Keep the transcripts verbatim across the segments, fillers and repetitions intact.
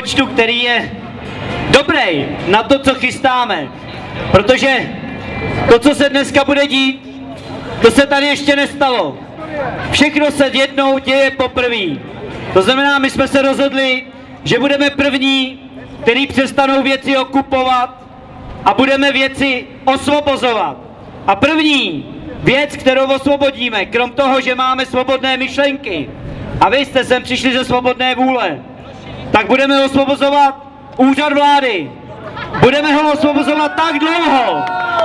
počtu, který je dobrý na to, co chystáme. Protože to, co se dneska bude dít, to se tady ještě nestalo. Všechno se jednou děje poprvé. To znamená, my jsme se rozhodli, že budeme první, který přestanou věci okupovat a budeme věci osvobozovat. A první věc, kterou osvobodíme, krom toho, že máme svobodné myšlenky, a vy jste sem přišli ze svobodné vůle, tak budeme osvobozovat úřad vlády. Budeme ho osvobozovat tak dlouho.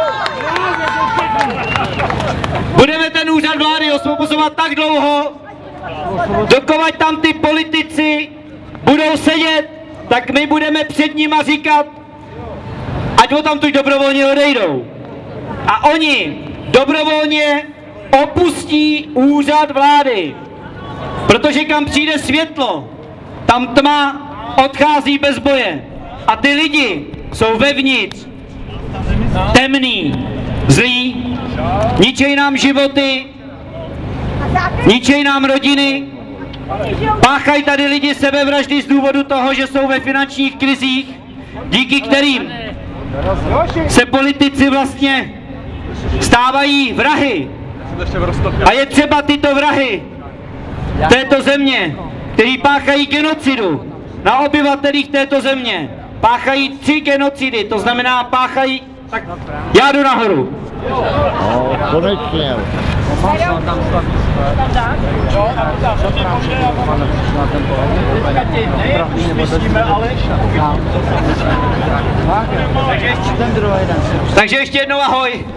Budeme ten úřad vlády osvobozovat tak dlouho, dokud tam ty politici budou sedět, tak my budeme před nima říkat, ať ho tam tu dobrovolně odejdou. A oni dobrovolně opustí úřad vlády. Protože kam přijde světlo, tam tma odchází bez boje. A ty lidi jsou vevnitř temný, zlí, ničej nám životy, ničej nám rodiny, páchají tady lidi sebevraždy z důvodu toho, že jsou ve finančních krizích, díky kterým se politici vlastně stávají vrahy. A je třeba tyto vrahy této země, který páchají genocidu na obyvatelích této země, páchají tři genocidy, to znamená páchají, tak já jdu nahoru. No, konečně. Takže ještě jednou ahoj.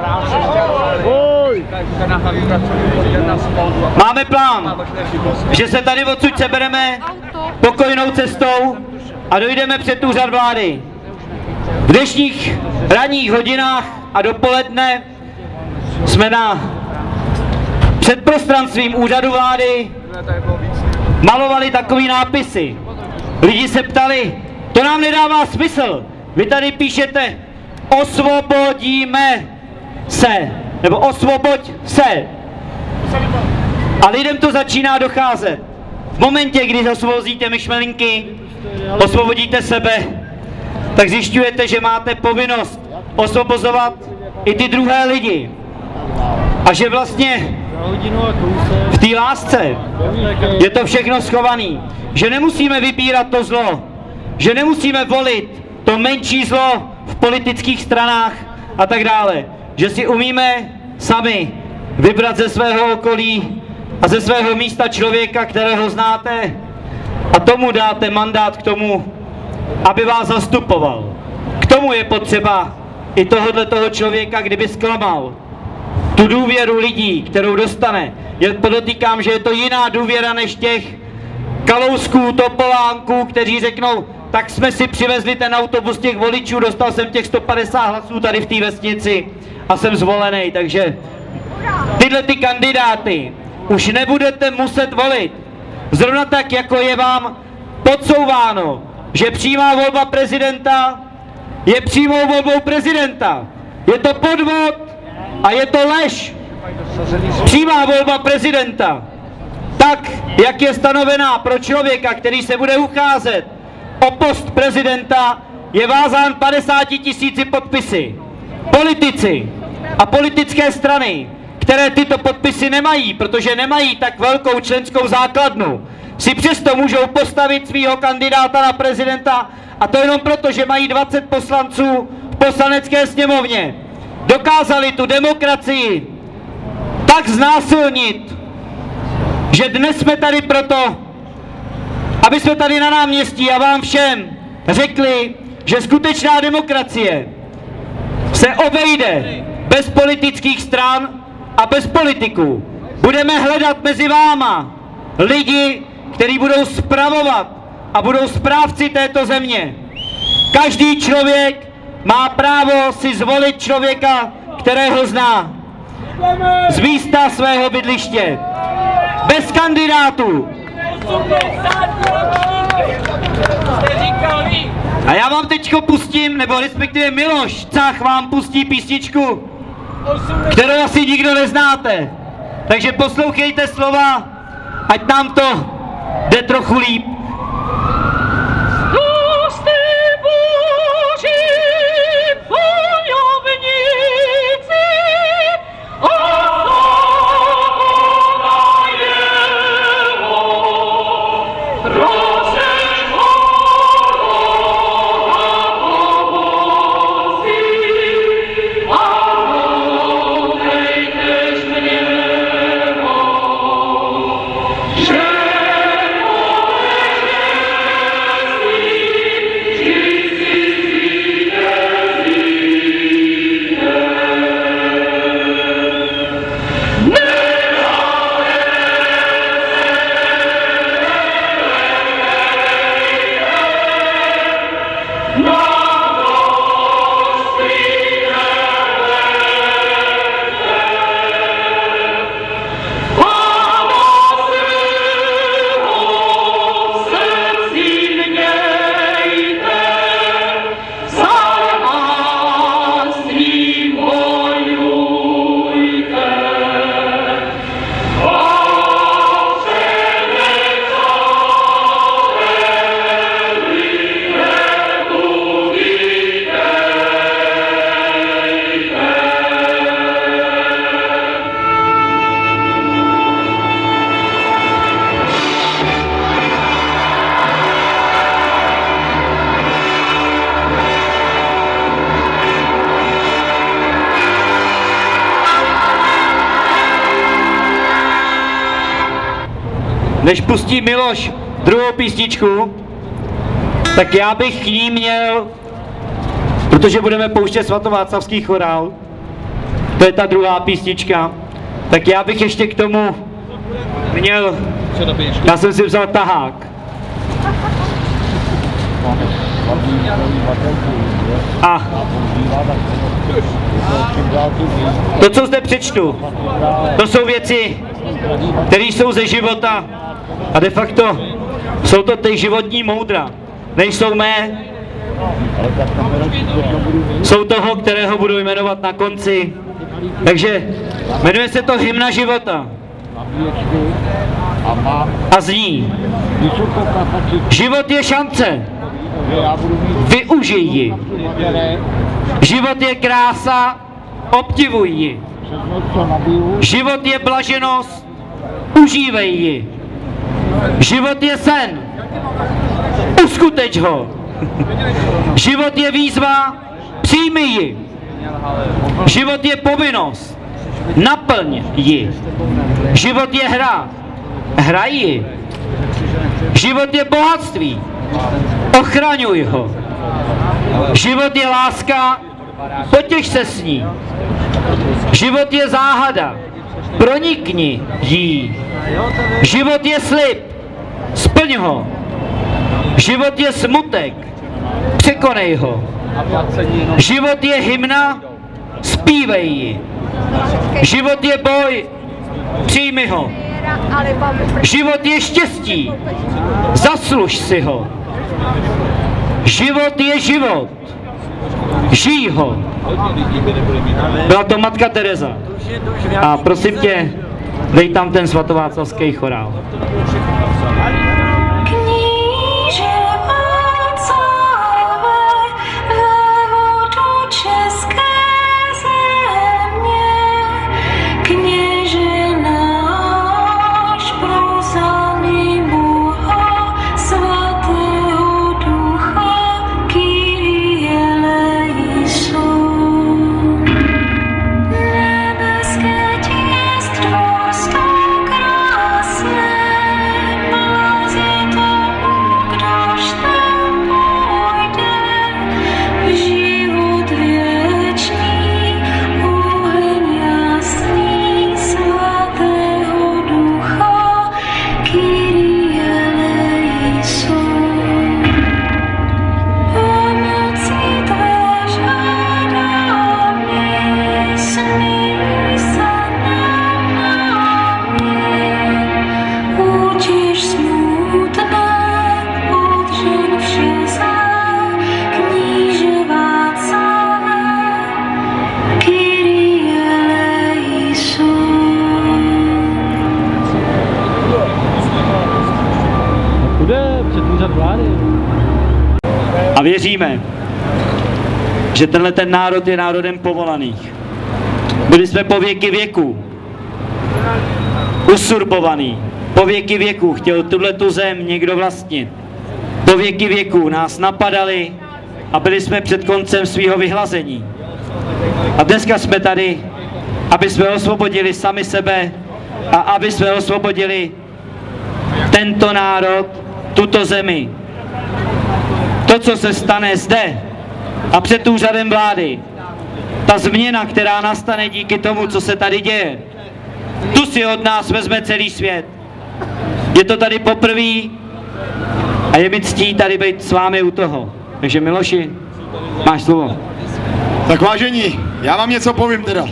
Máme plán, že se tady odsud sebereme pokojnou cestou a dojdeme před úřad vlády. V dnešních ranních hodinách a dopoledne jsme na předprostranstvím úřadu vlády malovali takový nápisy. Lidi se ptali, to nám nedává smysl. Vy tady píšete osvobodíme se, nebo osvoboď se. A lidem to začíná docházet. V momentě, kdy osvobodíte myšlenky, osvobodíte sebe, tak zjišťujete, že máte povinnost osvobozovat i ty druhé lidi. A že vlastně v té lásce je to všechno schované. Že nemusíme vybírat to zlo. Že nemusíme volit to menší zlo v politických stranách a tak dále. Že si umíme sami vybrat ze svého okolí a ze svého místa člověka, kterého znáte, a tomu dáte mandát k tomu, aby vás zastupoval. K tomu je potřeba i tohohle toho člověka, kdyby zklamal tu důvěru lidí, kterou dostane. Já podotýkám, že je to jiná důvěra než těch Kalousků, Topolánků, kteří řeknou, tak jsme si přivezli ten autobus těch voličů, dostal jsem těch sto padesát hlasů tady v té vesnici a jsem zvolený, takže tyhle ty kandidáty už nebudete muset volit. Zrovna tak, jako je vám podsouváno, že přímá volba prezidenta je přímou volbou prezidenta. Je to podvod a je to lež. Přímá volba prezidenta, tak jak je stanovená pro člověka, který se bude ucházet o post prezidenta, je vázán padesáti tisíci podpisy. Politici a politické strany, které tyto podpisy nemají, protože nemají tak velkou členskou základnu, si přesto můžou postavit svého kandidáta na prezidenta, a to jenom proto, že mají dvacet poslanců v poslanecké sněmovně. Dokázali tu demokracii tak znásilnit, že dnes jsme tady proto, aby jsme tady na náměstí a vám všem řekli, že skutečná demokracie se obejde bez politických stran a bez politiků. Budeme hledat mezi váma lidi, kteří budou spravovat a budou správci této země. Každý člověk má právo si zvolit člověka, kterého zná, z místa svého bydliště. Bez kandidátů. A já vám teďko pustím, nebo respektive Miloš Cách vám pustí písničku, kterou asi nikdo neznáte. Takže poslouchejte slova, ať nám to jde trochu líp. než pustí Miloš druhou písničku, tak já bych k ní měl, protože budeme pouštět svatováclavský chorál, to je ta druhá písnička, tak já bych ještě k tomu měl, já jsem si vzal tahák. A to, co zde přečtu, to jsou věci, které jsou ze života a de facto jsou to ty životní moudra. Nejsou mé, jsou toho, kterého budu jmenovat na konci. Takže jmenuje se to Hymna života a zní: život je šance, využij ji. Život je krása, obdivuj ji. Život je blaženost, užívej ji. Život je sen, uskuteč ho. Život je výzva, přijmi ji. Život je povinnost, naplň ji. Život je hra, hraj ji. Život je bohatství, ochraňuj ho. Život je láska, potěš se s ní. Život je záhada, pronikni jí. Život je slib, splň ho. Život je smutek, překonej ho. Život je hymna, zpívej ji. Život je boj, přijmi ho. Život je štěstí, zasluž si ho. Život je život, žij ho. Byla to matka Tereza. A prosím tě, dej tam ten svatováclavský chorál. A věříme, že tenhle ten národ je národem povolaných. Byli jsme po věky věků usurpovaný. Po věky věků chtěl tuhletu zem někdo vlastnit. Po věky věků nás napadali a byli jsme před koncem svého vyhlazení. A dneska jsme tady, aby jsme osvobodili sami sebe a aby jsme osvobodili tento národ, tuto zemi. To, co se stane zde a před úřadem vlády, ta změna, která nastane díky tomu, co se tady děje, tu si od nás vezme celý svět. Je to tady poprvé a je mi ctí tady být s vámi u toho. Takže Miloši, máš slovo. Tak vážení, já vám něco povím teda.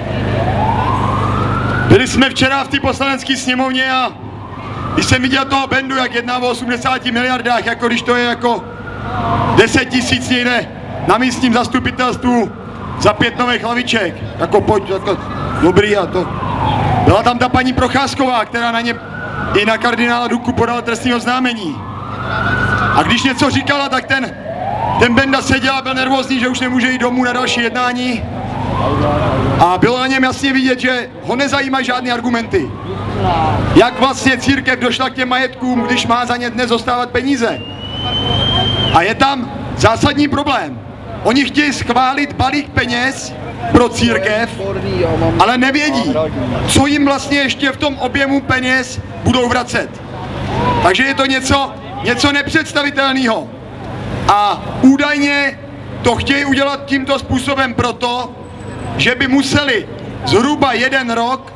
Byli jsme včera v té poslanecké sněmovně a když jsem viděl toho Bendu, jak jedná o osmdesáti miliardách, jako když to je jako deset tisíc někde na místním zastupitelstvu za pět nových hlaviček, jako pojď, jako dobrý a to. Byla tam ta paní Procházková, která na ně i na kardinála Duku podala trestní oznámení. A když něco říkala, tak ten, ten Benda seděl a byl nervózní, že už nemůže jít domů na další jednání. A bylo na něm jasně vidět, že ho nezajímají žádné argumenty. Jak vlastně církev došla k těm majetkům, když má za ně dnes zůstávat peníze. A je tam zásadní problém. Oni chtějí schválit balík peněz pro církev, ale nevědí, co jim vlastně ještě v tom objemu peněz budou vracet. Takže je to něco, něco nepředstavitelného. A údajně to chtějí udělat tímto způsobem proto, že by museli zhruba jeden rok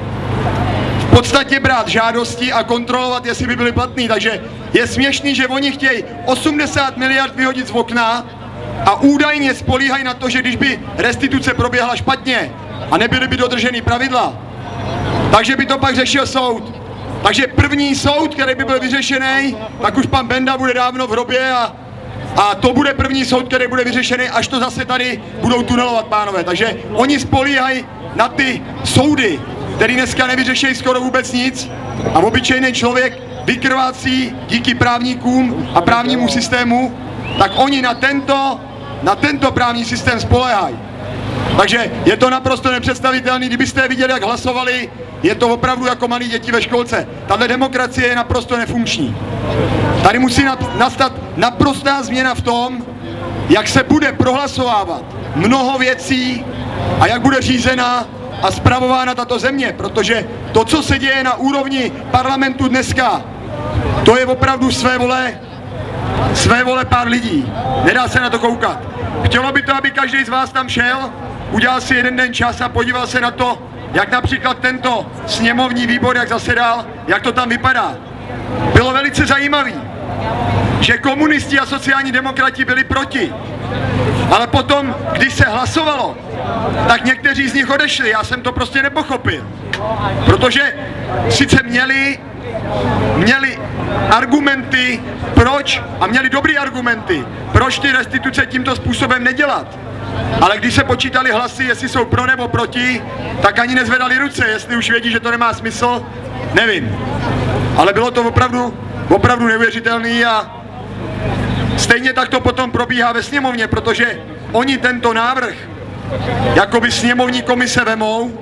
v podstatě brát žádosti a kontrolovat, jestli by byly platný. Takže je směšný, že oni chtějí osmdesát miliard vyhodit z okna a údajně spolíhají na to, že když by restituce proběhla špatně a nebyly by dodrženy pravidla, takže by to pak řešil soud. Takže první soud, který by byl vyřešený, tak už pan Benda bude dávno v hrobě a, a to bude první soud, který bude vyřešený, až to zase tady budou tunelovat, pánové. Takže oni spolíhají na ty soudy, který dneska nevyřeší skoro vůbec nic a obyčejný člověk vykrvácí díky právníkům a právnímu systému, tak oni na tento, na tento právní systém spoléhají. Takže je to naprosto nepředstavitelné, kdybyste viděli, jak hlasovali, je to opravdu jako malí děti ve školce. Tahle demokracie je naprosto nefunkční. Tady musí nastat naprostá změna v tom, jak se bude prohlasovávat mnoho věcí a jak bude řízena a spravována tato země, protože to, co se děje na úrovni parlamentu dneska, to je opravdu své vole, své vole pár lidí. Nedá se na to koukat. Chtělo by to, aby každý z vás tam šel, udělal si jeden den čas a podíval se na to, jak například tento sněmovní výbor, jak zasedal, jak to tam vypadá. Bylo velice zajímavé, že komunisti a sociální demokrati byli proti. Ale potom, když se hlasovalo, tak někteří z nich odešli. Já jsem to prostě nepochopil. Protože sice měli, měli argumenty, proč, a měli dobrý argumenty, proč ty restituce tímto způsobem nedělat. Ale když se počítali hlasy, jestli jsou pro nebo proti, tak ani nezvedali ruce, jestli už vědí, že to nemá smysl, nevím. Ale bylo to opravdu, opravdu neuvěřitelné a stejně tak to potom probíhá ve sněmovně, protože oni tento návrh jakoby sněmovní komise vemou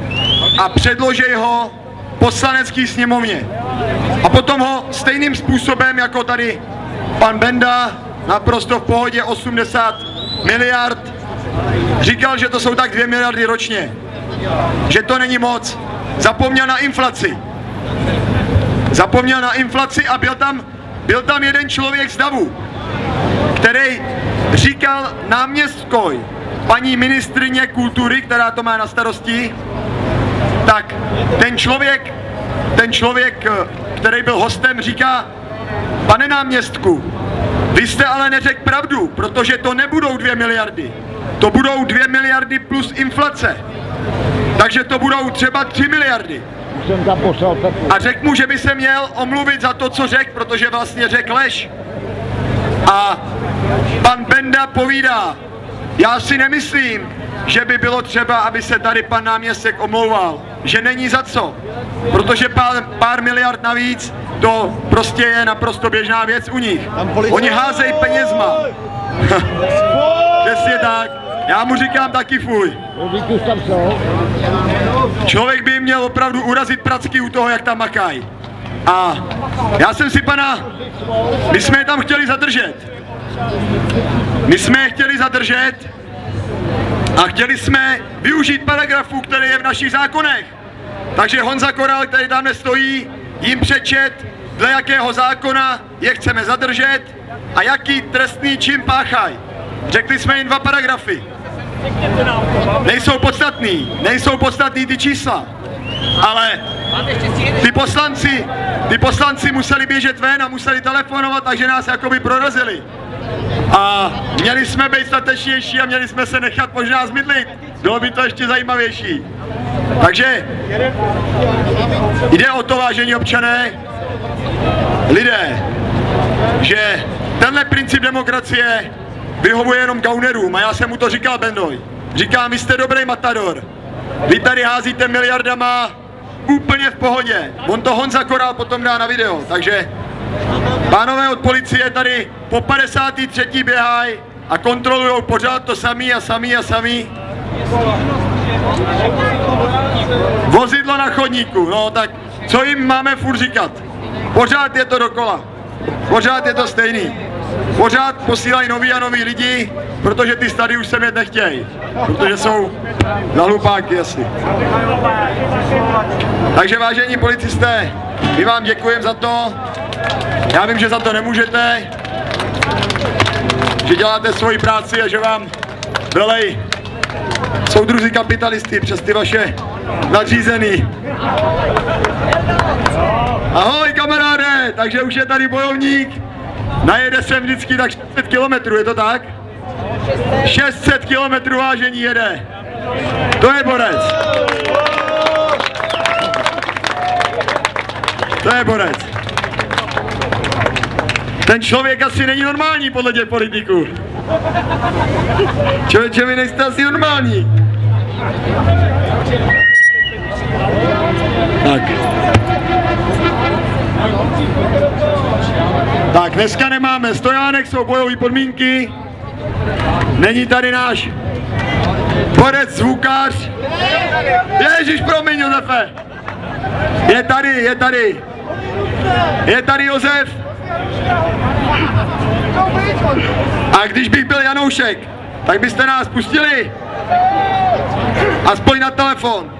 a předloží ho poslanecký sněmovně. A potom ho stejným způsobem, jako tady pan Benda, naprosto v pohodě osmdesát miliard, říkal, že to jsou tak dvě miliardy ročně, že to není moc. Zapomněl na inflaci. Zapomněl na inflaci a byl tam, byl tam jeden člověk z davu, který říkal náměstkoj paní ministryně kultury, která to má na starosti, tak ten člověk, ten člověk, který byl hostem, říká: pane náměstku, vy jste ale neřekl pravdu, protože to nebudou dvě miliardy. To budou dvě miliardy plus inflace. Takže to budou třeba tři miliardy. A řekl mu, že by se měl omluvit za to, co řekl, protože vlastně řekl lež. A pan Benda povídá: já si nemyslím, že by bylo třeba, aby se tady pan náměstek omlouval. Že není za co. Protože pár, pár miliard navíc, to prostě je naprosto běžná věc u nich. Oni házejí penězma. Přesně tak. Já mu říkám taky fuj. Člověk by měl opravdu urazit pracky u toho, jak tam makají. A já jsem si pana... My jsme je tam chtěli zadržet. My jsme je chtěli zadržet a chtěli jsme využít paragrafu, který je v našich zákonech. Takže Honza Koral, který tam nestojí, jim přečet, dle jakého zákona je chceme zadržet a jaký trestný čin páchají. Řekli jsme jim dva paragrafy. Nejsou podstatný, nejsou podstatný ty čísla, ale ty poslanci, ty poslanci museli běžet ven a museli telefonovat, takže nás jakoby prorazili. A měli jsme být statečnější a měli jsme se nechat možná zmydlit. Bylo by to ještě zajímavější. Takže jde o to, vážení občané, lidé, že tenhle princip demokracie vyhovuje jenom gaunerům a já jsem mu to říkal Bendoj. Říkám, vy jste dobrý matador. Vy tady házíte miliardama úplně v pohodě. On to Honza Koral potom dá na video, takže pánové od policie tady po padesáté třetí běhají a kontrolují pořád to samý a samý a samý. Vozidlo na chodníku, no tak co jim máme furt říkat? Pořád je to dokola, pořád je to stejný. Pořád posílají noví a noví lidi, protože ty starý už sem jet nechtějí, protože jsou za hlupáky asi. Takže vážení policisté, my vám děkujeme za to. Já vím, že za to nemůžete, že děláte svoji práci a že vám velej soudruzi kapitalisty přes ty vaše nadřízený. Ahoj kamaráde, takže už je tady bojovník, najede sem vždycky tak šest set kilometrů, je to tak? šest set kilometrů vážení jede. To je borec. To je borec. Ten člověk asi není normální podle těch politiků. Člověče, vy nejste asi normální. Tak. Tak, dneska nemáme stojánek, jsou bojové podmínky. Není tady náš borec, zvukář. Ježíš, promiň, Josefe. Je tady, je tady. Je tady Josef. A když bych byl Janoušek, tak byste nás pustili aspoň na telefon.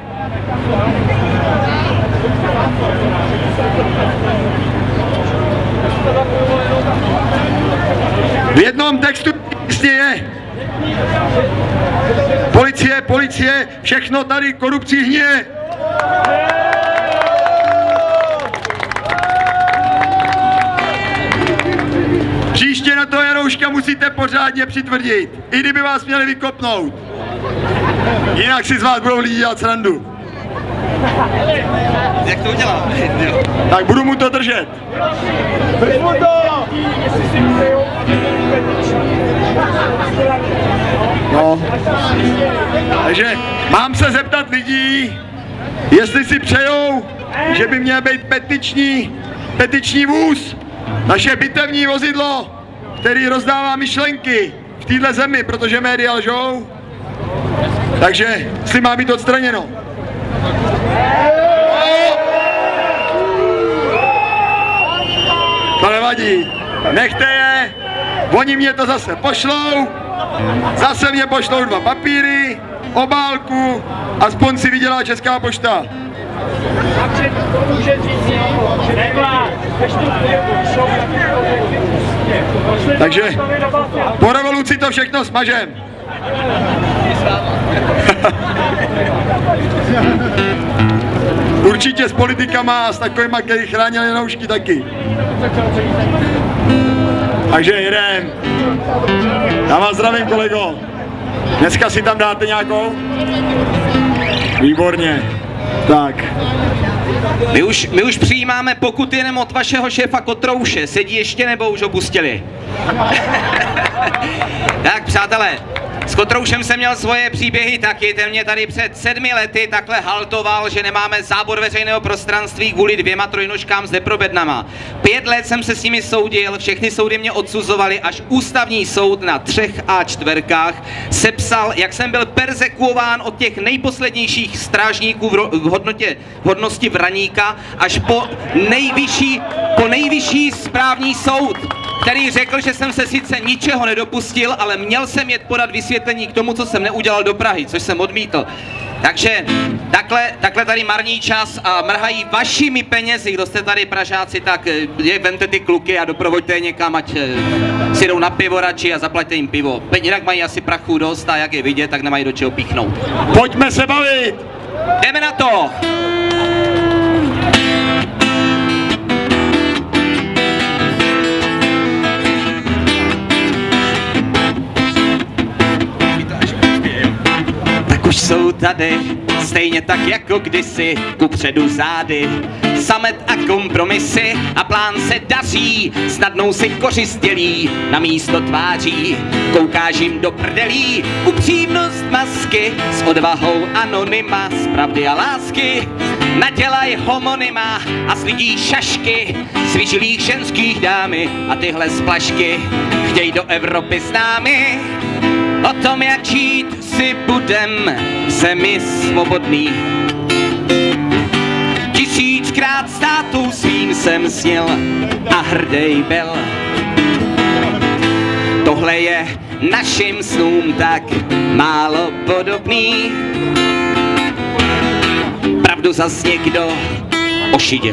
V jednom textu je policie, policie, všechno tady korupcí hně. Příště na toho Janouška musíte pořádně přitvrdit, i kdyby vás měli vykopnout. Jinak si z vás budou lidi dělat srandu. Jak to udělám? Tak budu mu to držet. Drž mu to! No. Takže mám se zeptat lidí, jestli si přejou, že by měl být petiční, petiční vůz, naše bitevní vozidlo, který rozdává myšlenky v této zemi, protože média lžou. Takže si má být odstraněno. To nevadí, nechte je, oni mě to zase pošlou, zase mě pošlou dva papíry, obálku, aspoň si vydělá Česká pošta. Takže po revoluci to všechno smažem. Určitě s politikama a s takovýma, který chránili Janoušky taky. Takže jedem. Já vás zdravím, kolego. Dneska si tam dáte nějakou? Výborně. Tak. My už, my už přijímáme pokuty jenom od vašeho šéfa Kotrouše. Sedí ještě nebo už ho pustili? Tak, přátelé, s Kotroušem jsem měl svoje příběhy taky, ten mě tady před sedmi lety takhle haltoval, že nemáme zábor veřejného prostranství kvůli dvěma trojnožkám s deprobednama. Pět let jsem se s nimi soudil, všechny soudy mě odsuzovali, až ústavní soud na třech A čtverkách sepsal, jak jsem byl perzekuován od těch nejposlednějších strážníků v, v, hodnotě, v hodnosti vraníka až po nejvyšší, po nejvyšší správní soud, který řekl, že jsem se sice ničeho nedopustil, ale měl jsem jet podat vysvětlení k tomu, co jsem neudělal do Prahy, což jsem odmítl. Takže takhle, takhle tady marní čas a mrhají vašimi penězi, kdo jste tady Pražáci, tak je, vemte ty kluky a doprovoďte je někam, ať si jdou na pivo radši a zaplaťte jim pivo. Jinak mají asi prachu dost a jak je vidět, tak nemají do čeho píchnout. Pojďme se bavit! Jdeme na to! Už jsou tady, stejně tak jako kdysi, kupředu zády. Samet a kompromisy a plán se daří, snadnou si kořistělí na místo tváří. Koukáš jim do prdelí, upřímnost masky, s odvahou anonyma, z pravdy a lásky. Nadělaj homonyma a z lidí šašky, z vyžilých ženských dámy a tyhle splašky. Chtěj do Evropy s námi, o tom, jak žít si budem v zemi svobodný. Tisíckrát státu svým jsem snil a hrdej byl. Tohle je našim snům tak málo podobný. Pravdu zas někdo ošidil.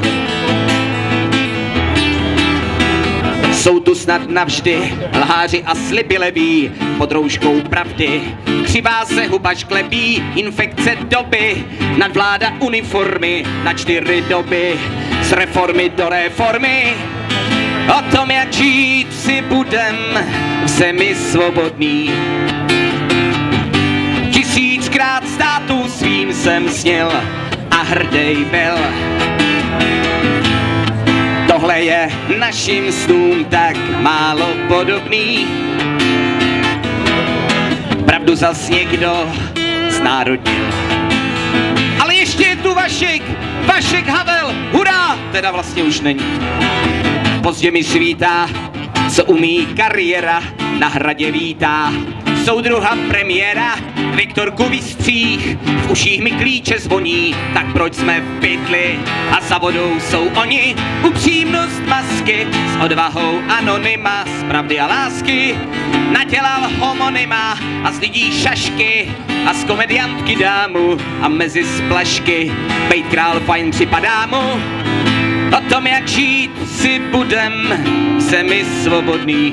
Jsou tu snad navždy lháři a sliby leví pod rouškou pravdy. Křivá se huba šklepí, infekce doby, nadvláda uniformy na čtyři doby, z reformy do reformy. O tom, jak žít si budem v zemi svobodný. Tisíckrát státu svým jsem snil a hrdej byl. Tohle je našim snům tak málo podobný. Pravdu zas někdo znárodnil. Ale ještě je tu Vašek, Vašek Havel, hurá! Teda vlastně už není. Pozdě mi svítá, co umí kariéra, na hradě vítá soudruha premiéra, Viktorku vystřích, v uších mi klíče zvoní, tak proč jsme v pytli a za vodou jsou oni. Upřímnost masky s odvahou anonyma, z pravdy a lásky nadělal homonyma a z lidí šašky a z komediantky dámu a mezi splašky bejt král fajn připadá mu. O tom, jak žít si budem v zemi svobodný.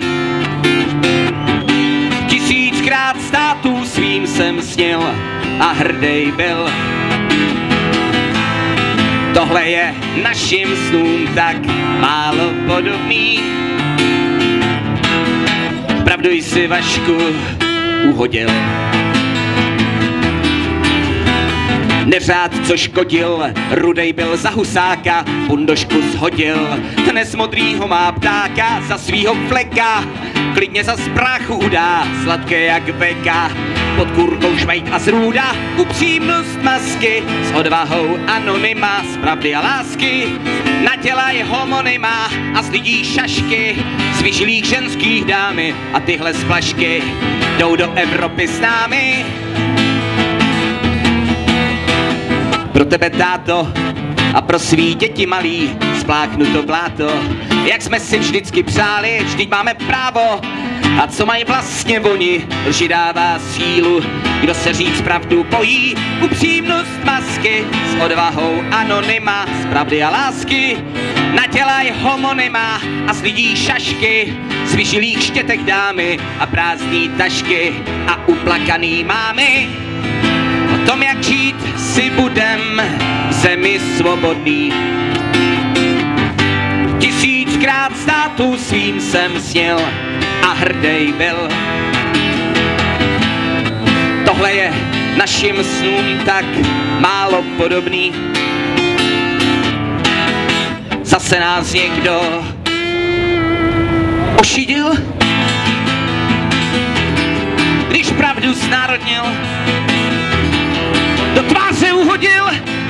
Tisíckrát států svým jsem snil a hrdej byl. Tohle je našim snům tak málo podobný. Pravdu jsi, Vašku, uhodil. Neřád, co škodil, rudej byl za husáka, bundošku shodil. Dnes modrýho má ptáka za svýho fleka, klidně za spráchu udá, sladké jak veka. Pod kurkou švejk a zrůda, upřímnost masky s odvahou anonyma, z pravdy a lásky nadělaj homonyma a z lidí šašky, z vyžilých ženských dámy a tyhle splašky jdou do Evropy s námi. Pro tebe, táto, a pro svý děti malý spláchnu to bláto. Jak jsme si vždycky přáli, vždyť máme právo. A co mají vlastně oni, lži dává sílu. Kdo se říct pravdu bojí, upřímnost masky s odvahou anonyma, z pravdy a lásky nadělaj homonyma a z lidí šašky, z vyžilých štětek dámy a prázdný tašky a uplakaný mámy. O tom, jak žít si budem v zemi svobodný. Tisíckrát státu svým jsem snil a hrdej byl. Tohle je našim snům tak málo podobný. Zase nás někdo ošidil, když pravdu znárodnil, do tváře uhodil.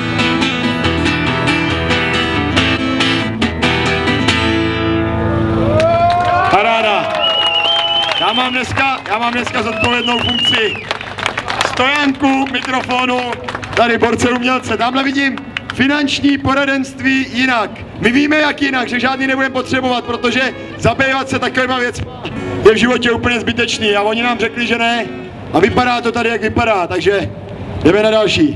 Paráda. Já mám dneska, já mám dneska zodpovědnou funkci stojánku, mikrofonu, tady borce umělce. Tamhle vidím finanční poradenství jinak. My víme, jak jinak, že žádný nebudeme potřebovat, protože zabývat se takovýma věcmi je v životě úplně zbytečný a oni nám řekli, že ne. A vypadá to tady, jak vypadá, takže jdeme na další.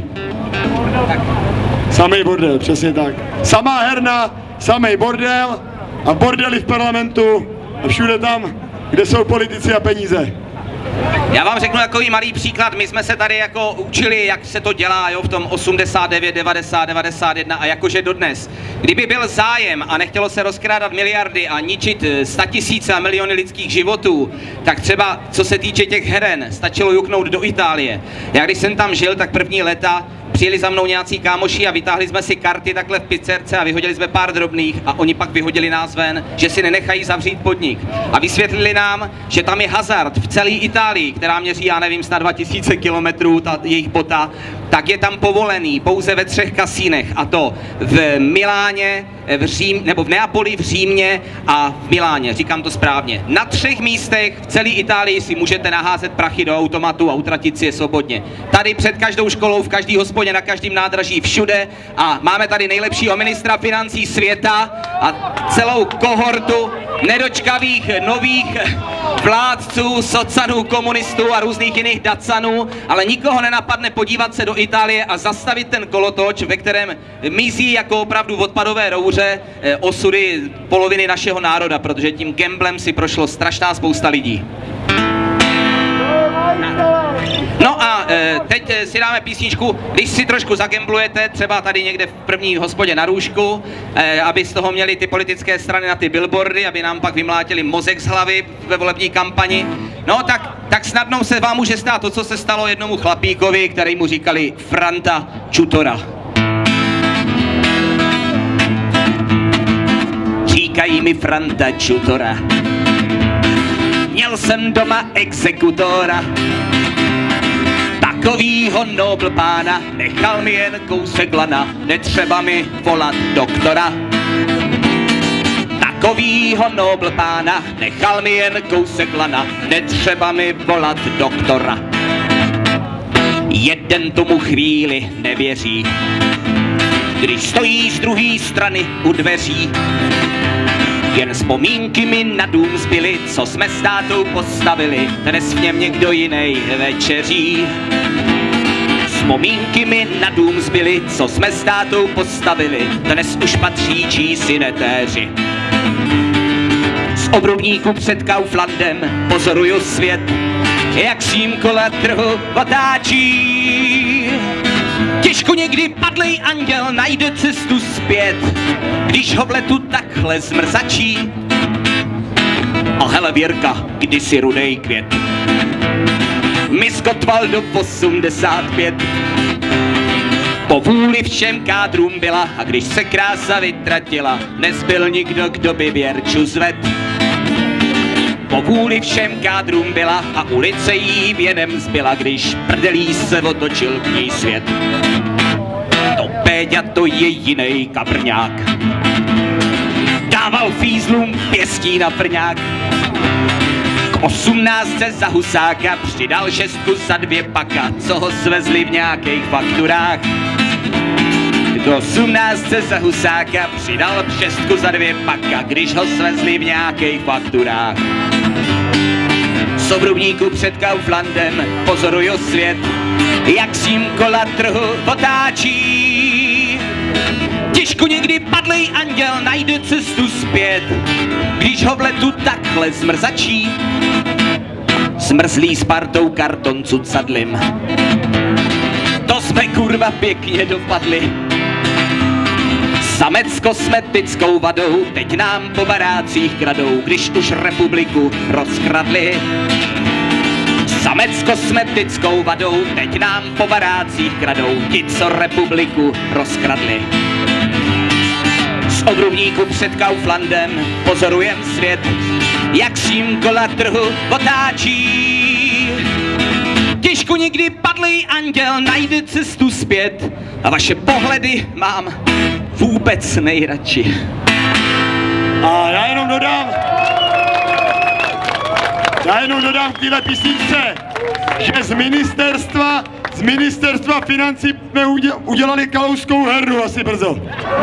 Samej bordel, přesně tak. Samá herna, samej bordel a bordely v parlamentu a všude tam, kde jsou politici a peníze. Já vám řeknu takový malý příklad, my jsme se tady jako učili, jak se to dělá, jo, v tom osmdesát devět, devadesát, devadesát jedna a jakože dodnes. Kdyby byl zájem a nechtělo se rozkrádat miliardy a ničit statisíce a miliony lidských životů, tak třeba co se týče těch heren, stačilo juknout do Itálie. Já když jsem tam žil, tak první léta přijeli za mnou nějací kámoši a vytáhli jsme si karty takhle v pizzerce a vyhodili jsme pár drobných a oni pak vyhodili nás ven, že si nenechají zavřít podnik. A vysvětlili nám, že tam je hazard v celé Itálii, která měří, já nevím, snad dva tisíce kilometrů, ta jejich bota, tak je tam povolený pouze ve třech kasínech, a to v Miláně, v Řím, nebo v Neapoli, v Římě a v Miláně, říkám to správně. Na třech místech v celé Itálii si můžete naházet prachy do automatu a utratit si je svobodně. Tady před každou školou, v každý hospodě, na každém nádraží, všude, a máme tady nejlepšího ministra financí světa a celou kohortu nedočkavých nových vládců, socanů, komunistů a různých jiných dacanů, ale nikoho nenapadne podívat se do Itálie a zastavit ten kolotoč, ve kterém mizí jako opravdu odpadové rouře osudy poloviny našeho národa, protože tím gamblem si prošlo strašná spousta lidí. No a e, teď si dáme písničku, když si trošku zagemblujete, třeba tady někde v první hospodě na Růžku, e, aby z toho měli ty politické strany na ty billboardy, aby nám pak vymlátili mozek z hlavy ve volební kampani. No tak, tak snadnou se vám může stát to, co se stalo jednomu chlapíkovi, který mu říkali Franta Čutora. Říkají mi Franta Čutora. Měl jsem doma exekutora, takovýho nobl pána, nechal mi jen kousek lana, netřeba mi volat doktora. Takovýho nobl pána, nechal mi jen kousek lana, netřeba mi volat doktora. Jeden tomu chvíli nevěří, když stojí z druhé strany u dveří. Jen vzpomínky mi na dům zbyly, co jsme s tátou postavili, dnes v něm někdo jiný večeří. Vzpomínky mi na dům zbyly, co jsme s tátou postavili, dnes už patří čísi netéři. Z obrubníku před Kauflandem pozoruju svět, jak svým kola trhu otáčí. Těžko někdy padlej anděl najde cestu zpět, když ho v letu takhle zmrzačí. A hele Věrka, kdysi rudej květ, mi skotval do osmdesát pět. Po vůli všem kádrům byla, a když se krása vytratila, nezbyl nikdo, kdo by Věrču zved. Po vůli všem kádrům byla a ulice jí věnem zbyla, když prdelí se otočil k ní svět. To Péďa, to je jinej kabrňák, dával fízlům pěstí na frňák. K osmnáctce za Husáka přidal šestku za dvě paka, co ho svezli v nějakých fakturách. K osmnáctce za Husáka přidal šestku za dvě paka, když ho svezli v nějakých fakturách. Z obrubníku před Kauflandem pozoruju svět, jak svým kola trhu otáčí. Těžko někdy padlej anděl najde cestu zpět, když ho v letu takhle zmrzačí. Zmrzlý s partou karton cucadlim, to jsme kurva pěkně dopadli. Samec s kosmetickou vadou teď nám po barácích kradou, když už republiku rozkradli. Samec s kosmetickou vadou teď nám po barácích kradou, ti, co republiku rozkradli. Z obrubníku před Kauflandem pozorujem svět, jak svým kola trhu otáčí. Těžko někdy padlej anděl najde cestu zpět, a vaše pohledy mám vůbec nejradši. A já jenom dodám, já jenom dodám k téhle písničce, že z ministerstva, z ministerstva financí jsme udělali Kalouskou hernu asi brzo.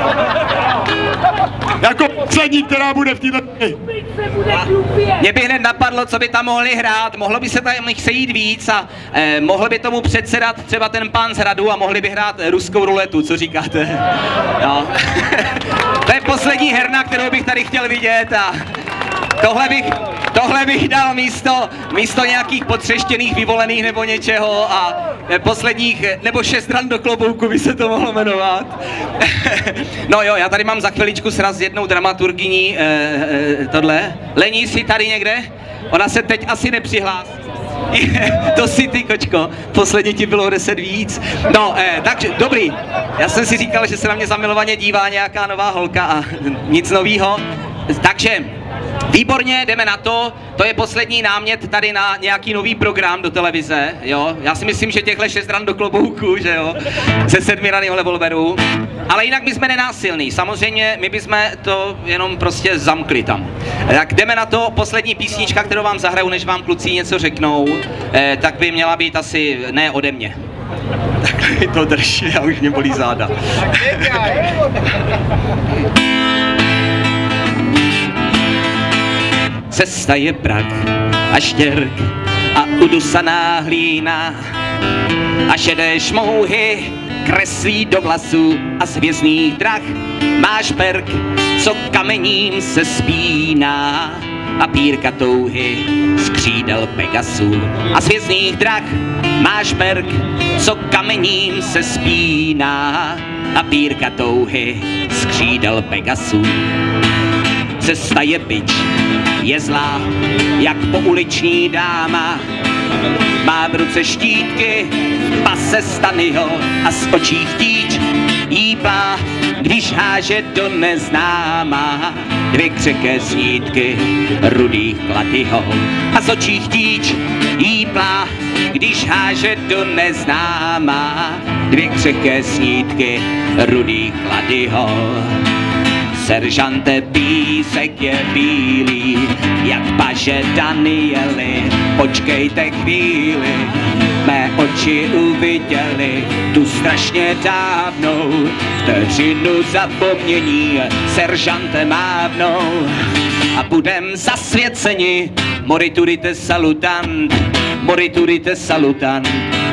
Jako poslední, která bude v této. Mě by hned napadlo, co by tam mohli hrát. Mohlo by se tam sejít víc a eh, mohl by tomu předsedat třeba ten pán z Hradu a mohli by hrát ruskou ruletu, co říkáte? No. To je poslední herna, kterou bych tady chtěl vidět a tohle bych, tohle bych dal místo, místo nějakých potřeštěných vyvolených nebo něčeho a posledních, nebo šest ran do klobouku by se to mohlo jmenovat. No jo, já tady mám za chviličku sraz s jednou dramaturgyní, eh, eh, tohle. Lení si tady někde? Ona se teď asi nepřihlásí. To si ty, kočko, posledně ti bylo deset víc. No, eh, takže, dobrý. Já jsem si říkal, že se na mě zamilovaně dívá nějaká nová holka a nic novýho. Takže, výborně, jdeme na to. To je poslední námět tady na nějaký nový program do televize, jo. Já si myslím, že těchhle šest ran do klobouku, že jo, ze sedmi rany revolveru. Ale jinak my jsme nenásilní, samozřejmě my bychom to jenom prostě zamkli tam. Tak jdeme na to, poslední písnička, kterou vám zahraju, než vám kluci něco řeknou, eh, tak by měla být asi ne ode mě. Takhle mi to drží, já už mě bolí záda. cesta je prach a štěrk a udusaná hlína a šedé šmouhy kreslí do vlasů a z hvězdných drah máš perk, co kamením se spíná a pírka touhy z křídel Pegasů a z hvězdných drah máš perk, co kamením se spíná a pírka touhy z křídel Pegasů. Cesta je bič, je zlá, jak pouliční dáma, má v ruce štítky, pase Stanyho a z očí chtíč jí plá, když háže do neznáma dvě křehké snítky rudých Kladyho a z očí chtíč jí plá, když háže do neznáma dvě křehké snítky rudých Kladyho. Seržante, písek je bílý, jak paže Daniely, počkejte chvíli, mé oči uviděli tu strašně dávnou vteřinu zapomnění, seržante mávnou a budem zasvěceni, moriturite salutant, moriturite salutant.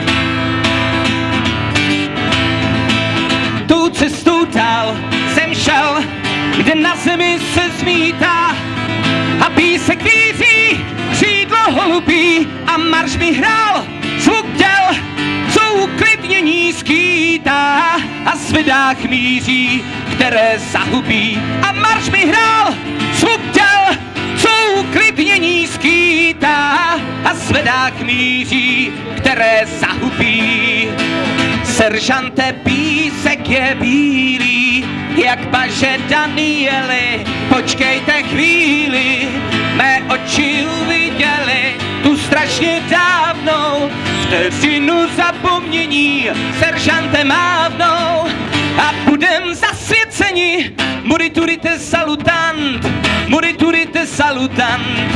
Tu cestu dál jsem šel, kde na zemi se zmítá a písek víří, křídlo holubí a marš mi hrál zvuk děl, co uklidnění skýtá a zvedách míří, které zahubí a marš mi hrál zvuk děl, co uklidnění skýtá a zvedách míří, které zahubí. Seržante, písek je bílý, jak paže Daniely, počkejte chvíli, mé oči uviděli tu strašně dávnou vteřinu zapomnění, seržante mávnou a budem zasvěceni, moriturite salutant, moriturite salutant.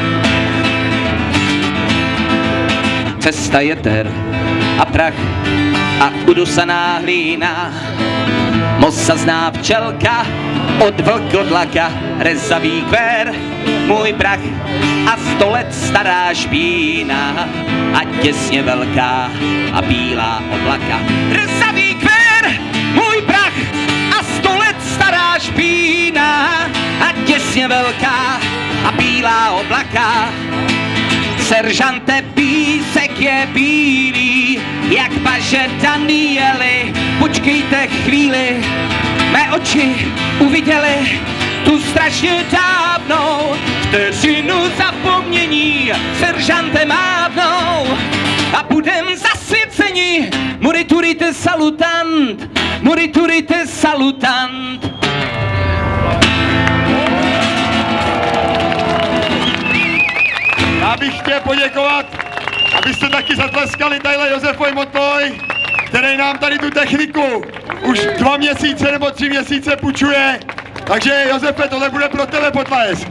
Cesta je ter a prach a udusaná hlína, mosa zná včelka od vlkodlaka, rezavý kvér, můj prach a sto let stará špína a těsně velká a bílá oblaka. Rezavý kvér, můj prach a sto let stará špína a těsně velká a bílá oblaka. Seržante, písek je bílý, jak paže Daniely, počkejte chvíli, mé oči uviděli tu strašně dávnou vteřinu zapomnění, seržante mávnou a budem zasvěceni, moriturite salutant, moriturite salutant. Já bych chtěl poděkovat, abyste taky zatleskali tadyhle Josefovi Motlovi, který nám tady tu techniku už dva měsíce nebo tři měsíce půjčuje. Takže Josefe, tohle bude pro tebe potlesk.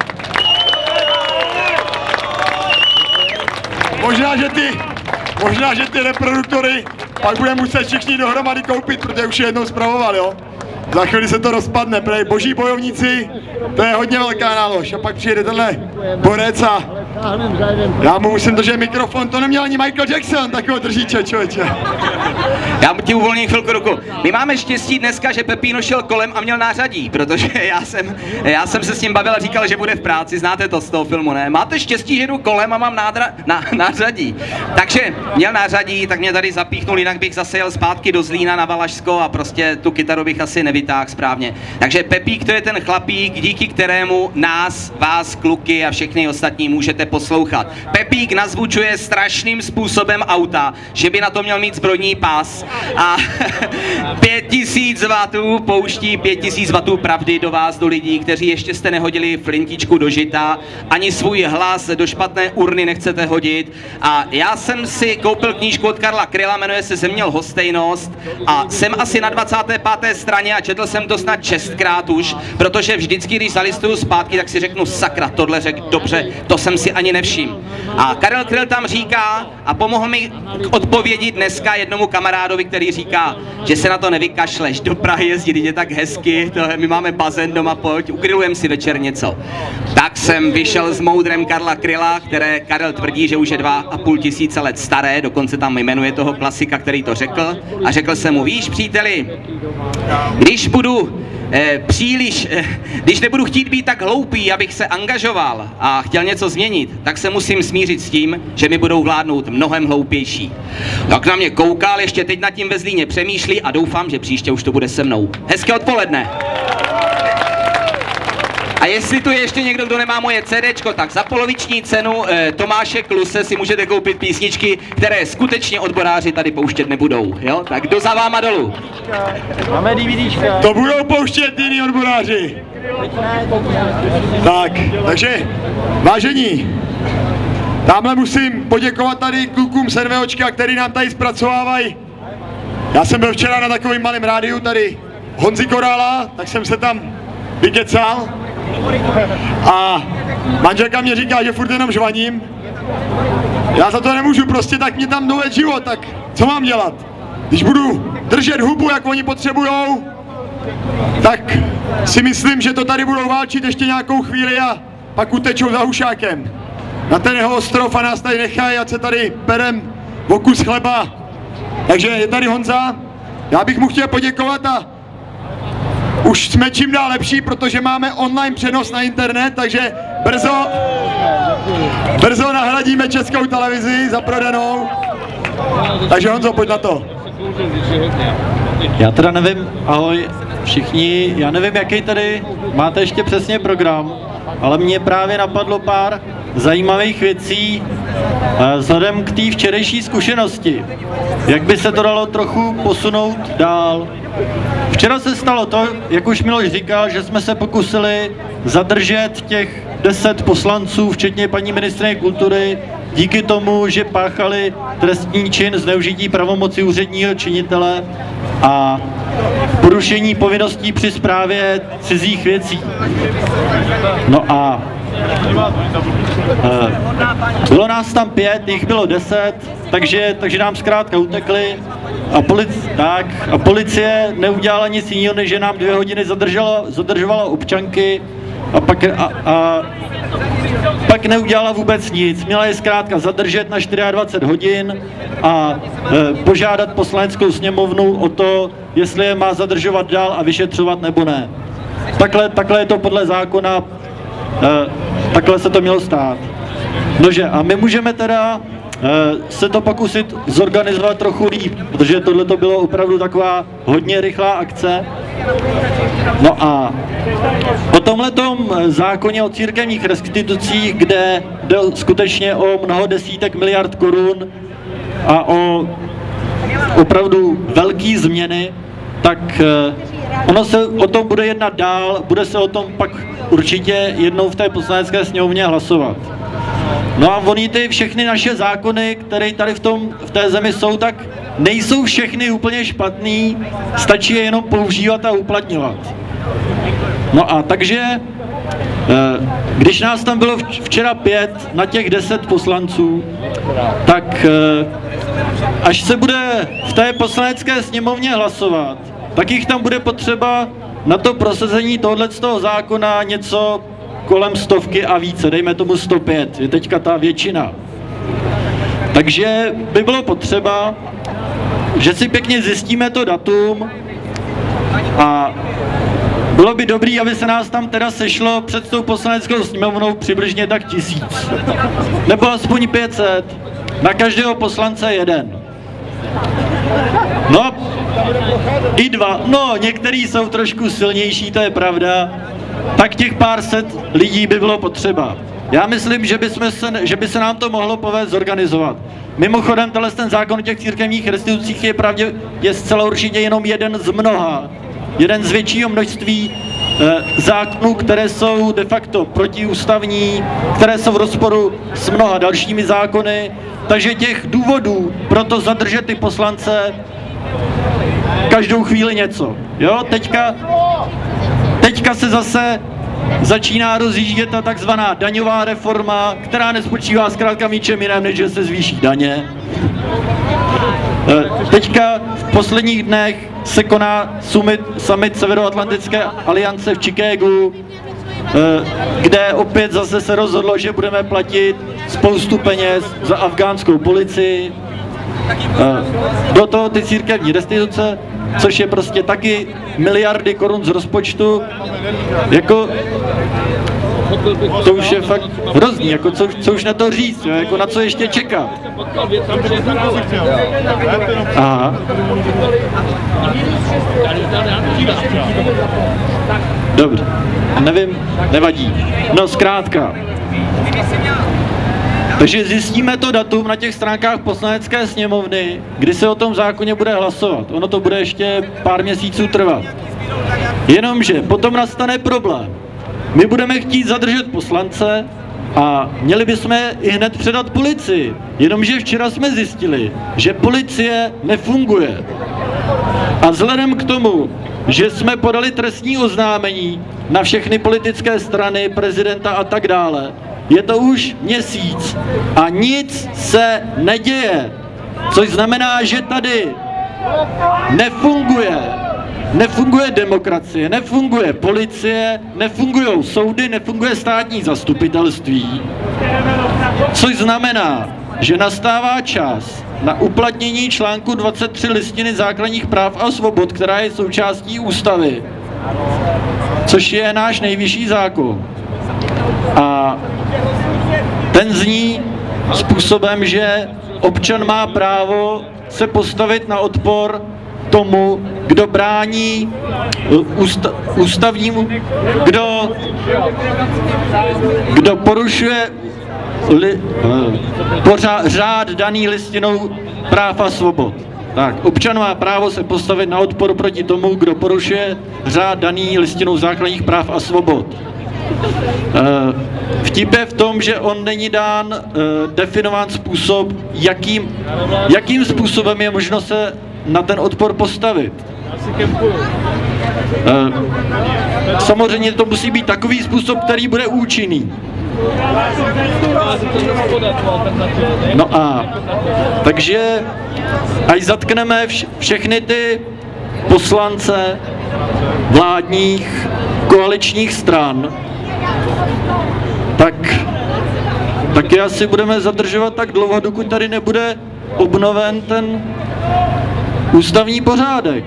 Možná, že ty, možná, že ty reproduktory pak budeme muset všichni dohromady koupit, protože už je jednou spravoval, jo? Za chvíli se to rozpadne, protože boží bojovníci, to je hodně velká nálož. A pak přijede tenhle borec a já mu musím držet mikrofon, to neměl ani Michael Jackson, takového držíče, člověče. Já ti uvolním chvilku ruku. My máme štěstí dneska, že Pepino šel kolem a měl nářadí, protože já jsem, já jsem se s ním bavil a říkal, že bude v práci, znáte to z toho filmu, ne? Máte štěstí, že jdu kolem a mám nádra, na, nářadí. Takže měl nářadí, tak mě tady zapíchnul, jinak bych zase jel zpátky do Zlína na Valašsko a prostě tu kytaru bych asi nevytáhl správně. Takže Pepík, to je ten chlapík, díky kterému nás, vás, kluky a všechny ostatní můžete poslouchat. Pepík nazvučuje strašným způsobem auta, že by na to měl mít zbrojní pás a pět tisíc wattů pouští pět tisíc wattů pravdy do vás, do lidí, kteří ještě jste nehodili flintičku do žita, ani svůj hlas do špatné urny nechcete hodit. A já jsem si koupil knížku od Karla Kryla, jmenuje se Země lhostejnost a jsem asi na dvacáté páté straně a četl jsem to snad šestkrát už, protože vždycky, když zalistuju zpátky, tak si řeknu sakra, tohle řekl dobře, to jsem si ani ani nevšiml. A Karel Kryl tam říká, a pomohl mi k odpovědi dneska jednomu kamarádovi, který říká, že se na to nevykašleš, do Prahy jezdit, je tak hezky, to, my máme bazén doma, pojď, ukrylujeme si večer něco. Tak jsem vyšel s moudrem Karla Kryla, které Karel tvrdí, že už je dva a půl tisíce let staré, dokonce tam jmenuje toho klasika, který to řekl, a řekl jsem mu, víš, příteli, když budu eh, příliš, eh, když nebudu chtít být tak hloupý, abych se angažoval a chtěl něco změnit, tak se musím smířit s tím, že mi budou vládnout mnohem hloupější. Tak na mě koukal, ještě teď nad tím ve Zlíně přemýšlí a doufám, že příště už to bude se mnou. Hezké odpoledne. A jestli tu je ještě někdo, kdo nemá moje CDčko, tak za poloviční cenu eh, Tomáše Kluse si můžete koupit písničky, které skutečně odboráři tady pouštět nebudou. Jo? Tak do za váma dolů. Máme DVDčka. To budou pouštět jiní odboráři. Tak, takže, vážení, tamhle musím poděkovat tady klukům ServeOčka, který nám tady zpracovávají. Já jsem byl včera na takovým malém rádiu tady Honzi Korála, tak jsem se tam vykecal. A manželka mě říká, že furt jenom žvaním. Já za to nemůžu, prostě tak mě tam dovede život, tak co mám dělat? Když budu držet hubu, jak oni potřebujou, tak si myslím, že to tady budou válčit ještě nějakou chvíli a pak utečou za hušákem. Na ten jeho ostrov a nás tady nechají, ať se tady perem o kus chleba. Takže je tady Honza, já bych mu chtěl poděkovat a už jsme čím dál lepší, protože máme online přenos na internet, takže brzo, brzo nahradíme Českou televizi za prodanou. Takže Honzo, pojď na to. Já teda nevím, ahoj všichni, já nevím, jaký tady máte ještě přesně program, ale mě právě napadlo pár zajímavých věcí vzhledem k té včerejší zkušenosti. Jak by se to dalo trochu posunout dál. Včera se stalo to, jak už Miloš říkal, že jsme se pokusili zadržet těch deset poslanců, včetně paní ministryně kultury, díky tomu, že páchali trestní čin zneužití pravomoci úředního činitele a porušení povinností při správě cizích věcí. No a bylo nás tam pět, jich bylo deset, takže, takže nám zkrátka utekli a, polic, tak, a policie neudělala nic jiného, než že nám dvě hodiny zadržela, zadržovala občanky a pak, a, a, pak neudělala vůbec nic. Měla je zkrátka zadržet na dvacet čtyři hodin a e, požádat poslaneckou sněmovnu o to, jestli je má zadržovat dál a vyšetřovat nebo ne. Takhle, takhle je to podle zákona. Uh, takhle se to mělo stát. Nože, a my můžeme teda uh, se to pokusit zorganizovat trochu líp, protože tohle to bylo opravdu taková hodně rychlá akce. No a o tomhletom zákoně o církevních restitucích, kde jde skutečně o mnoho desítek miliard korun a o opravdu velké změny, tak uh, ono se o tom bude jednat dál, bude se o tom pak určitě jednou v té poslanecké sněmovně hlasovat. No a oni ty všechny naše zákony, které tady v, tom, v té zemi jsou, tak nejsou všechny úplně špatný, stačí je jenom používat a uplatňovat. No a takže, když nás tam bylo včera pět na těch deset poslanců, tak až se bude v té poslanecké sněmovně hlasovat, tak jich tam bude potřeba na to prosazení tohoto zákona něco kolem stovky a více, dejme tomu sto pět, je teďka ta většina. Takže by bylo potřeba, že si pěkně zjistíme to datum a bylo by dobrý, aby se nás tam teda sešlo před tou poslaneckou sněmovnou přibližně tak tisíc. Nebo aspoň pět set, na každého poslance jeden. No, i dva, no některý jsou trošku silnější, to je pravda, tak těch pár set lidí by bylo potřeba. Já myslím, že, se, že by se nám to mohlo povést zorganizovat. Mimochodem, tenhle ten zákon o těch církevních restitucích je, pravdě, je zcela určitě jenom jeden z mnoha, jeden z většího množství eh, zákonů, které jsou de facto protiústavní, které jsou v rozporu s mnoha dalšími zákony, takže těch důvodů pro to zadržet ty poslance každou chvíli něco. Jo, teďka, teďka se zase začíná rozjíždět ta takzvaná daňová reforma, která nespočívá zkrátka v ničem jiném, než že se zvýší daně. Teďka v posledních dnech se koná summit, summit Severoatlantické aliance v Chicagu, kde opět zase se rozhodlo, že budeme platit spoustu peněz za afgánskou policii. Do toho ty církevní restituce, což je prostě taky miliardy korun z rozpočtu. Jako, to už je fakt hrozný, jako co, co už na to říct, jo, jako na co ještě čekat. Aha. Dobře, nevím, nevadí. No zkrátka. Takže zjistíme to datum na těch stránkách Poslanecké sněmovny, kdy se o tom zákoně bude hlasovat. Ono to bude ještě pár měsíců trvat. Jenomže potom nastane problém. My budeme chtít zadržet poslance a měli bychom je i hned předat policii. Jenomže včera jsme zjistili, že policie nefunguje. A vzhledem k tomu, že jsme podali trestní oznámení na všechny politické strany, prezidenta a tak dále, je to už měsíc a nic se neděje, což znamená, že tady nefunguje, nefunguje demokracie, nefunguje policie, nefungují soudy, nefunguje státní zastupitelství, což znamená, že nastává čas na uplatnění článku dvacet tři Listiny základních práv a svobod, která je součástí ústavy, což je náš nejvyšší zákon. A ten zní způsobem, že občan má právo se postavit na odpor tomu, kdo brání ústa, ústavnímu, kdo, kdo porušuje li, pořád, řád daný listinou práv a svobod. Tak, občan má právo se postavit na odpor proti tomu, kdo porušuje řád daný listinou základních práv a svobod. Vtip je v tom, že on není dán definován způsob, jakým, jakým způsobem je možno se na ten odpor postavit. Samozřejmě to musí být takový způsob, který bude účinný. No a takže až zatkneme vš všechny ty poslance vládních koaličních stran, tak, tak je asi budeme zadržovat tak dlouho, dokud tady nebude obnoven ten ústavní pořádek.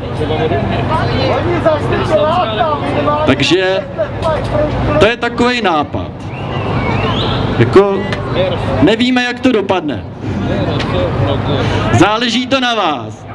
Takže to je takový nápad. Jako nevíme, jak to dopadne. Záleží to na vás.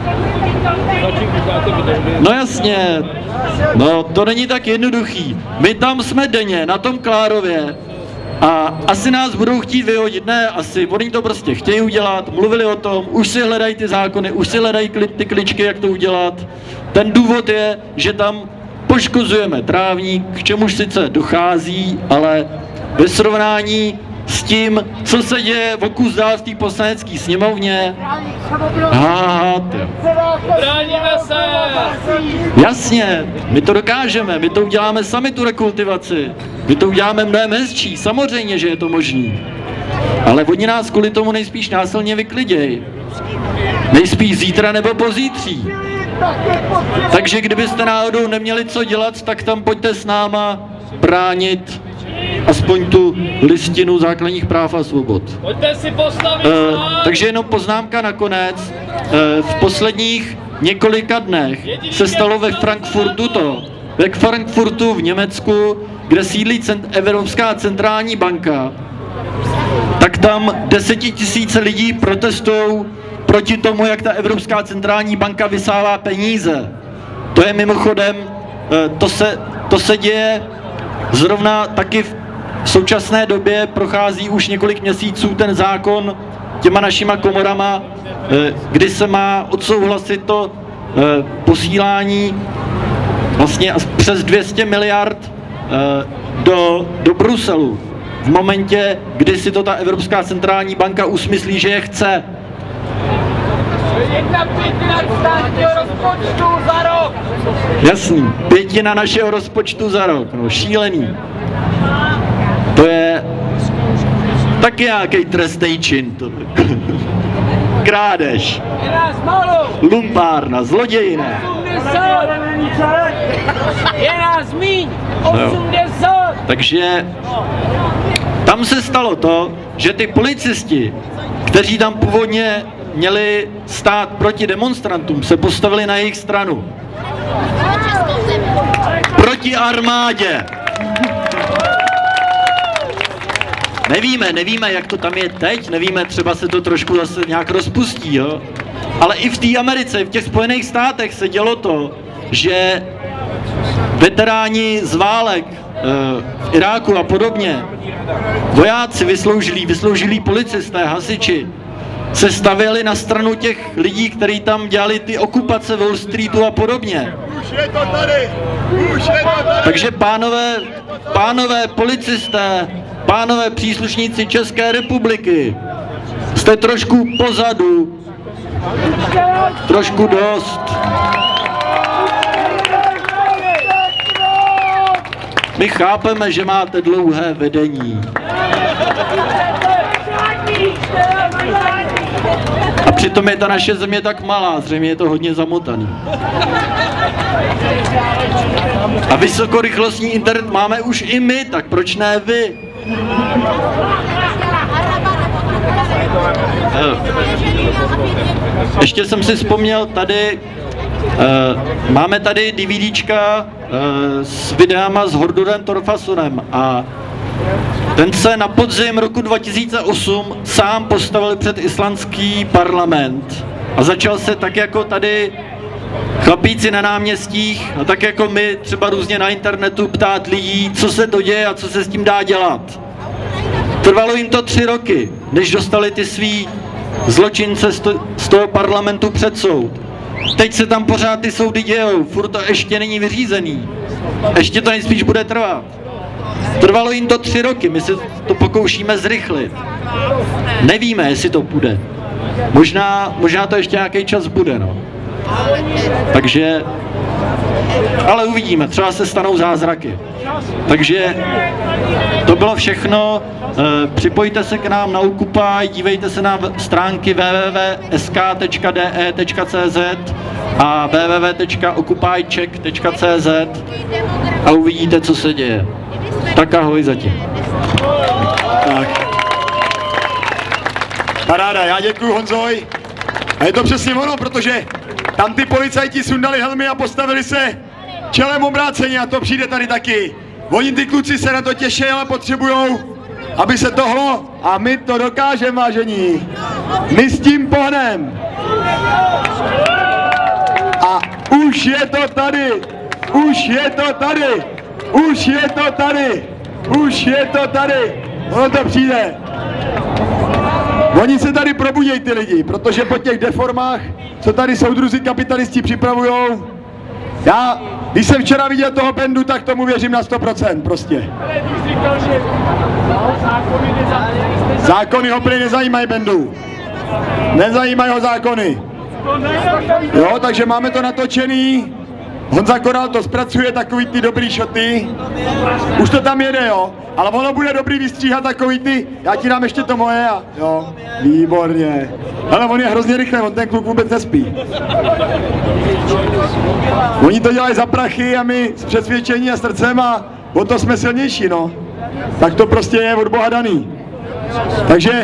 No jasně, no to není tak jednoduchý. My tam jsme denně na tom Klárově a asi nás budou chtít vyhodit. Ne, asi, oni to prostě chtějí udělat, mluvili o tom, už si hledají ty zákony, už si hledají ty kličky, jak to udělat. Ten důvod je, že tam poškozujeme trávník, k čemuž sice dochází, ale ve srovnání s tím, co se děje v okus dál v té poslanecké sněmovně. Aha, bráníme se! Jasně, my to dokážeme, my to uděláme sami tu rekultivaci. My to uděláme mnohem hezčí, samozřejmě, že je to možný. Ale oni nás kvůli tomu nejspíš násilně vykliděj. Nejspíš zítra nebo pozítří. Takže kdybyste náhodou neměli co dělat, tak tam pojďte s náma bránit aspoň tu listinu základních práv a svobod. Pojďte si postavit e, takže jenom poznámka nakonec. E, v posledních několika dnech se stalo ve Frankfurtu to, ve Frankfurtu v Německu, kde sídlí cent, Evropská centrální banka, tak tam desetitisíce lidí protestují proti tomu, jak ta Evropská centrální banka vysává peníze. To je mimochodem, e, to se, to se děje zrovna taky v současné době, prochází už několik měsíců ten zákon těma našima komorama, kdy se má odsouhlasit to posílání vlastně přes dvě stě miliard do, do Bruselu. V momentě, kdy si to ta Evropská centrální banka usmyslí, že je chce. Jedna pětina státního rozpočtu za rok. Jasný, pětina našeho rozpočtu za rok, no šílený. To je taky nějaký trestný čin. To. Krádež, Je nás málo. lumpárna, zlodějina. osmdesát. Je nás míň. osmdesát. Takže tam se stalo to, že ty policisti, kteří tam původně měli stát proti demonstrantům, se postavili na jejich stranu. Proti armádě. Nevíme, nevíme, jak to tam je teď, nevíme, třeba se to trošku zase nějak rozpustí, jo? Ale i v té Americe, v těch Spojených státech se dělo to, že veteráni z válek v Iráku a podobně, vojáci vysloužilí, vysloužilí policisté, hasiči, se stavěli na stranu těch lidí, kteří tam dělali ty okupace Wall Streetu a podobně. Už je to tady! Už je to tady! Takže pánové, pánové policisté, pánové příslušníci České republiky, jste trošku pozadu, trošku dost. My chápeme, že máte dlouhé vedení. A přitom je ta naše země tak malá, zřejmě je to hodně zamotaný. A vysokorychlostní internet máme už i my, tak proč ne vy? Ještě jsem si vzpomněl tady, uh, máme tady DVDčka uh, s videama s Hordurem Torfasonem a ten se na podzim roku dva tisíce osm sám postavil před islandský parlament a začal se tak jako tady chlapíci na náměstích a tak jako my třeba různě na internetu ptát lidí, co se to děje a co se s tím dá dělat. Trvalo jim to tři roky, než dostali ty svý zločince z toho parlamentu před soud. Teď se tam pořád ty soudy dějou, furt to ještě není vyřízený. Ještě to nejspíš bude trvat. Trvalo jim to tři roky, my se to pokoušíme zrychlit. Nevíme, jestli to půjde. Možná, možná to ještě nějaký čas bude, no. Takže, ale uvidíme, třeba se stanou zázraky. Takže to bylo všechno. E, připojte se k nám na Occupy, dívejte se na stránky w w w tečka s k tečka d e tečka c z a w w w tečka occupy czech tečka c z a uvidíte, co se děje. Tak ahoj zatím. Tak. Paráda, já děkuju Honzoj. A je to přesně ono, protože tam ty policajti sundali helmy a postavili se čelem obráceně a to přijde tady taky. Oni ty kluci se na to těší, ale potřebujou, aby se tohlo a my to dokážeme, vážení. My s tím pohnem. A už je to tady, už je to tady, už je to tady, už je to tady. Ono to přijde. Oni se tady probudějí ty lidi, protože po těch deformách, co tady soudruzi kapitalisti připravujou, já, když jsem včera viděl toho Bendu, tak tomu věřím na sto procent prostě. Zákony ho prý nezajímají Bendu. Nezajímají ho zákony. Jo, takže máme to natočený. Honza Koral to zpracuje, takový ty dobrý šoty. Už to tam jede, jo. Ale ono bude dobrý vystříhat takový ty, já ti dám ještě to moje a jo, výborně. Ale on je hrozně rychle, on ten kluk vůbec nespí. Oni to dělají za prachy a my s přesvědčení a srdcem a o to jsme silnější, no. Tak to prostě je od Boha daný. Takže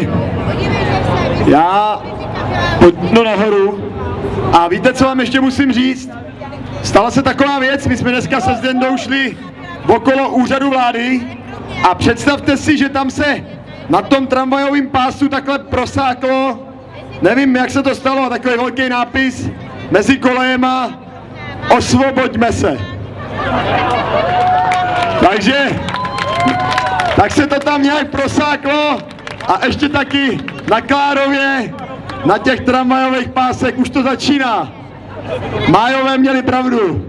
já pojďme nahoru a víte, co vám ještě musím říct? Stala se taková věc, my jsme dneska se Zdendou šli okolo úřadu vlády a představte si, že tam se na tom tramvajovém pásu takhle prosáklo, nevím, jak se to stalo, takový velký nápis mezi kolejema osvoboďme se. Takže, tak se to tam nějak prosáklo a ještě taky na Klárově, na těch tramvajových pásech už to začíná. Májové měli pravdu.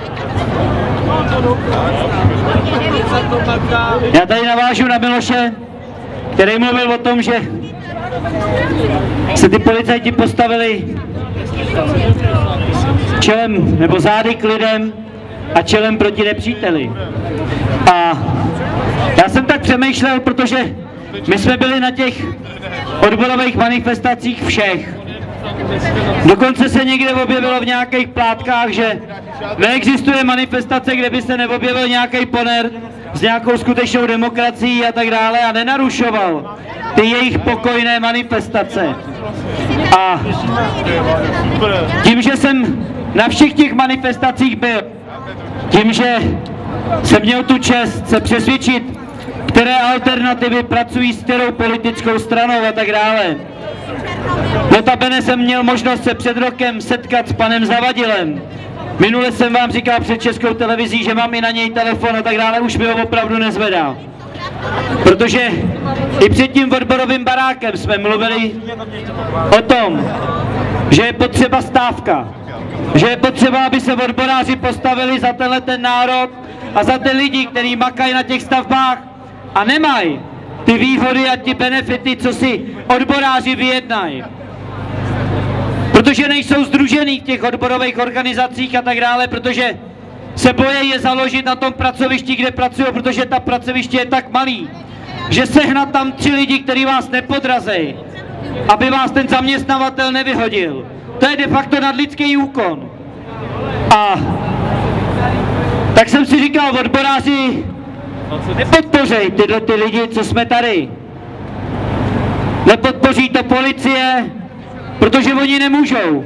Já tady navážu na Miloše, který mluvil o tom, že se ty policajti postavili čelem nebo zády k lidem a čelem proti nepříteli. A já jsem tak přemýšlel, protože my jsme byli na těch odborových manifestacích všech. Dokonce se někde objevilo v nějakých plátkách, že neexistuje manifestace, kde by se neobjevil nějaký poner s nějakou skutečnou demokracií a tak dále a nenarušoval ty jejich pokojné manifestace. A tím, že jsem na všech těch manifestacích byl, tím, že jsem měl tu čest se přesvědčit, které alternativy pracují s kterou politickou stranou a tak dále. Notabene jsem měl možnost se před rokem setkat s panem Zavadilem. Minule jsem vám říkal před Českou televizí, že mám i na něj telefon a tak dále, už mi ho opravdu nezvedá. Protože i před tím odborovým barákem jsme mluvili o tom, že je potřeba stávka. Že je potřeba, aby se odboráři postavili za tenhle ten národ a za ty lidi, kteří makají na těch stavbách a nemají ty výhody a ty benefity, co si odboráři vyjednají. Protože nejsou sdružený v těch odborových organizacích a tak dále, protože se bojí je založit na tom pracovišti, kde pracují, protože ta pracoviště je tak malý, že sehnat tam tři lidi, kteří vás nepodrazejí, aby vás ten zaměstnavatel nevyhodil. To je de facto nadlidský úkon. A tak jsem si říkal, odboráři nepodpořej tyhle ty lidi, co jsme tady. Nepodpoří to policie, protože oni nemůžou.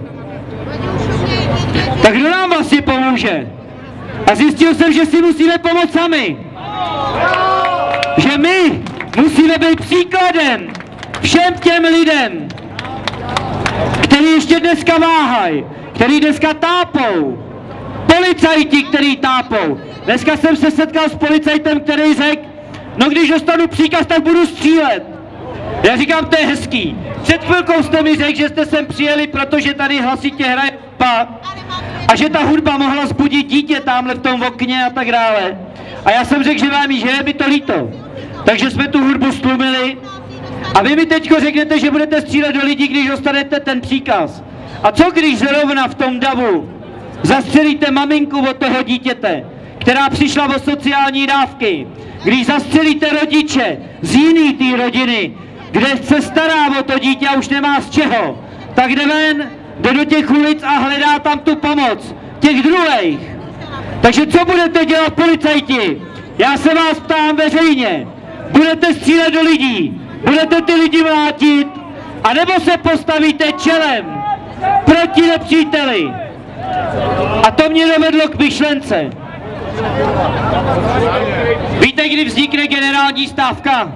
Tak kdo nám vlastně pomůže? A zjistil jsem, že si musíme pomoct sami. Že my musíme být příkladem všem těm lidem, kteří ještě dneska váhají, kteří dneska tápou. Policajti, kteří tápou. Dneska jsem se setkal s policajtem, který řekl, no když dostanu příkaz, tak budu střílet. Já říkám, to je hezký. Před chvilkou jste mi řekl, že jste sem přijeli, protože tady hlasitě hraje hudba a že ta hudba mohla zbudit dítě tamhle v tom okně a tak dále. A já jsem řekl, že vám že je mi to líto. Takže jsme tu hudbu stlumili a vy mi teďko řeknete, že budete střílet do lidí, když dostanete ten příkaz. A co když zrovna v tom davu zastřelíte maminku od toho dítěte, která přišla o sociální dávky, když zastřelíte rodiče z jiný té rodiny, kde se stará o to dítě a už nemá z čeho, tak jde ven, jde do těch ulic a hledá tam tu pomoc těch druhých. Takže co budete dělat, policajti? Já se vás ptám veřejně. Budete střílet do lidí, budete ty lidi mlátit, anebo se postavíte čelem proti nepříteli? A to mě dovedlo k myšlence. Víte, kdy vznikne generální stávka?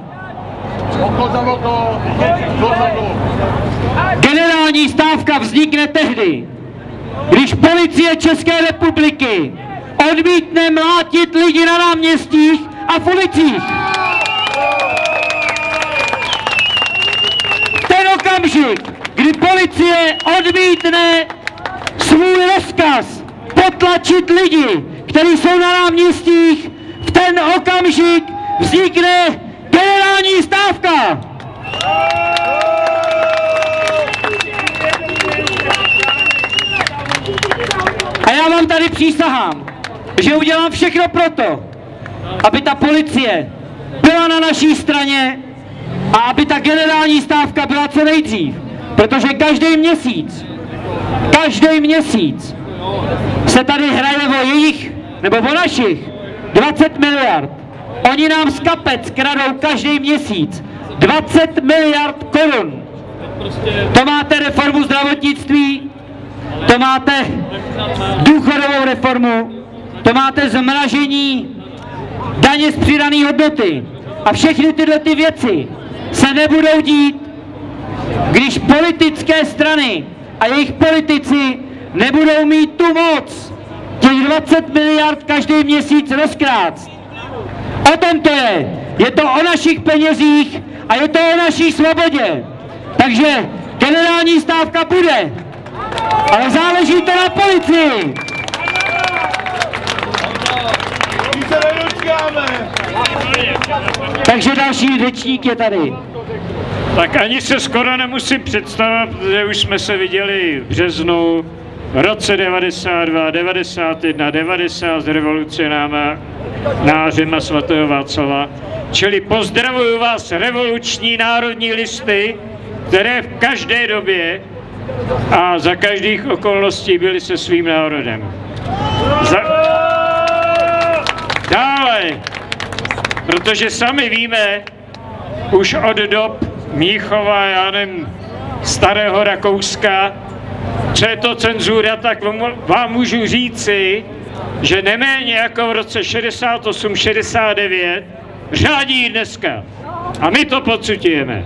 Generální stávka vznikne tehdy, když policie České republiky odmítne mlátit lidi na náměstích a v ulicích. Ten okamžik, kdy policie odmítne svůj rozkaz potlačit lidi, kteří jsou na náměstích, v ten okamžik vznikne generální stávka. A já vám tady přísahám, že udělám všechno proto, aby ta policie byla na naší straně a aby ta generální stávka byla co nejdřív. Protože každý měsíc, každý měsíc se tady hraje o jejich, nebo o našich dvacet miliard. Oni nám z kapec kradou každý měsíc dvacet miliard korun. To máte reformu zdravotnictví, to máte důchodovou reformu, to máte zmražení daně z přidané hodnoty. A všechny tyhle ty věci se nebudou dít, když politické strany a jejich politici nebudou mít tu moc těch dvacet miliard každý měsíc rozkrást. O tom to je. Je to o našich penězích a je to o naší svobodě. Takže generální stávka bude, ale záleží to na policii. Takže další řečník je tady. Tak ani se skoro nemusím představit, že už jsme se viděli v březnu, v roce devadesát dva, devadesát jedna, devadesát s revolucionářema svatého Václava. Čili pozdravuju vás revoluční národní listy, které v každé době a za každých okolností byli se svým národem. Za... Dále, protože sami víme, už od dob Mnichova, já nevím, starého Rakouska, co je to cenzura, tak vám můžu říci, že neméně jako v roce šedesát osm šedesát devět řádí i dneska. A my to pocitujeme.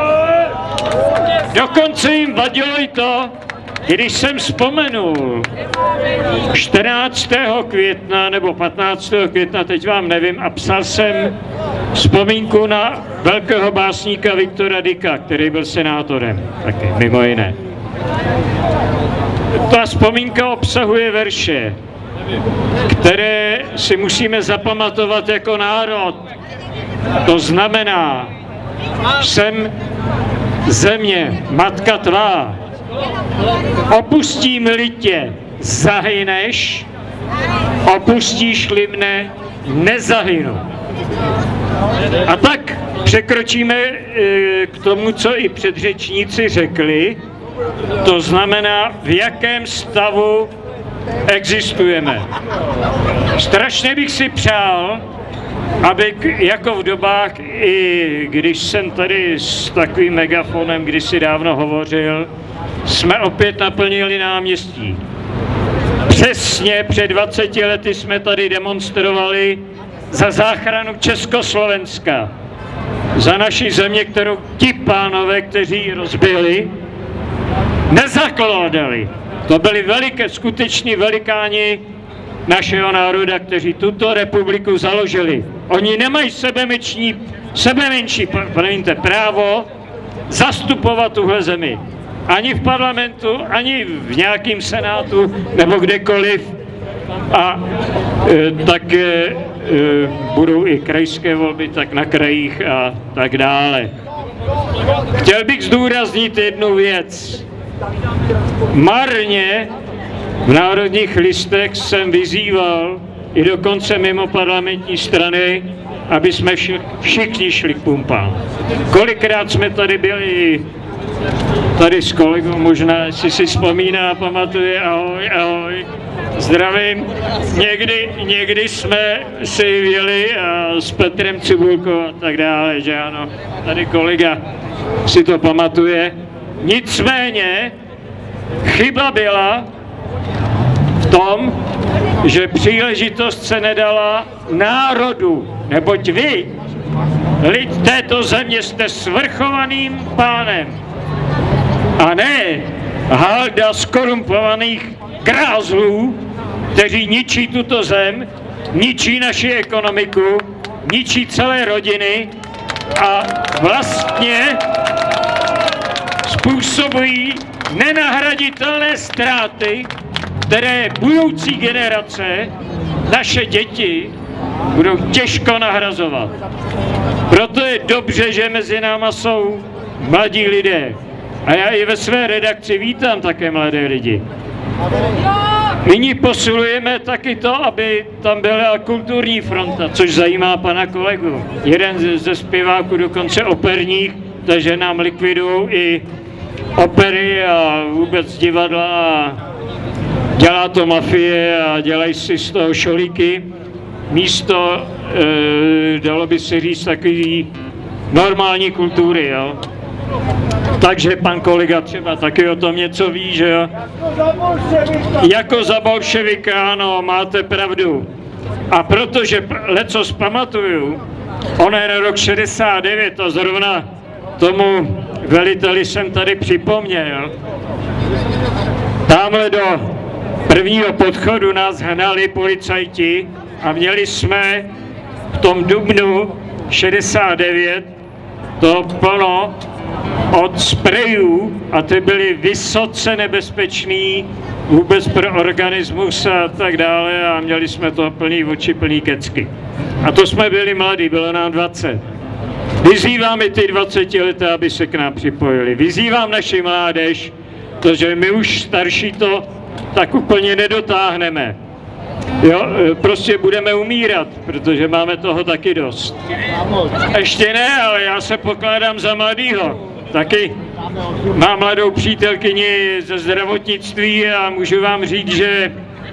Dokonce jim vadilo i to, když jsem vzpomenul čtrnáctého května nebo patnáctého května, teď vám nevím, a psal jsem vzpomínku na velkého básníka Viktora Dyka, který byl senátorem, taky mimo jiné. Ta vzpomínka obsahuje verše, které si musíme zapamatovat jako národ. To znamená, jsem země, matka tvá, opustím-li tě, zahyneš, opustíš-li mne, nezahynu. A tak překročíme k tomu, co i předřečníci řekli, to znamená, v jakém stavu existujeme. Strašně bych si přál, aby jako v dobách, i když jsem tady s takovým megafonem kdysi dávno hovořil, jsme opět naplnili náměstí. Přesně před dvaceti lety jsme tady demonstrovali za záchranu Československa, za naši země, kterou ti pánové, kteří ji rozbili, nezakládali. To byli veliké, skuteční velikáni našeho národa, kteří tuto republiku založili. Oni nemají sebemenší, sebemenší promiňte, právo zastupovat tuhle zemi. Ani v parlamentu, ani v nějakém senátu, nebo kdekoliv. A e, tak e, e, budou i krajské volby, tak na krajích a tak dále. Chtěl bych zdůraznit jednu věc. Marně v Národních listech jsem vyzýval i dokonce mimo parlamentní strany, aby jsme všichni šli k pumpám. Kolikrát jsme tady byli tady s kolegou, možná si si vzpomíná, pamatuje, ahoj, ahoj, zdravím. Někdy, někdy jsme si jeli a s Petrem Cibulkou a tak dále, že ano, tady kolega si to pamatuje. Nicméně chyba byla v tom, že příležitost se nedala národu, neboť vy, lid této země, jste svrchovaným pánem a ne halda skorumpovaných krázlů, kteří ničí tuto zem, ničí naši ekonomiku, ničí celé rodiny a vlastně způsobují nenahraditelné ztráty, které budoucí generace, naše děti, budou těžko nahrazovat. Proto je dobře, že mezi náma jsou mladí lidé. A já i ve své redakci vítám také mladé lidi. Nyní posilujeme taky to, aby tam byla kulturní fronta, což zajímá pana kolegu. Jeden ze zpěváků, dokonce operních, takže nám likvidují i opery a vůbec divadla a dělá to mafie a dělají si z toho šolíky. Místo, e, dalo by se říct, takový normální kultury, jo. Takže pan kolega třeba taky o tom něco ví, že jo. Jako za bolševika, ano, máte pravdu. A protože lecos pamatuju, on je rok šedesát devět a zrovna tomu veliteli jsem tady připomněl. Tamhle do prvního podchodu nás hnali policajti a měli jsme v tom dubnu šedesát devět to plno od sprejů a ty byly vysoce nebezpečný vůbec pro organismus a tak dále a měli jsme to plný oči, plný kecky. A to jsme byli mladí, bylo nám dvacet. Vyzývám i ty dvacetileté, aby se k nám připojili. Vyzývám naši mládež, protože my už starší to tak úplně nedotáhneme. Jo, prostě budeme umírat, protože máme toho taky dost. Ještě ne, ale já se pokládám za mladýho. Taky mám mladou přítelkyni ze zdravotnictví a můžu vám říct, že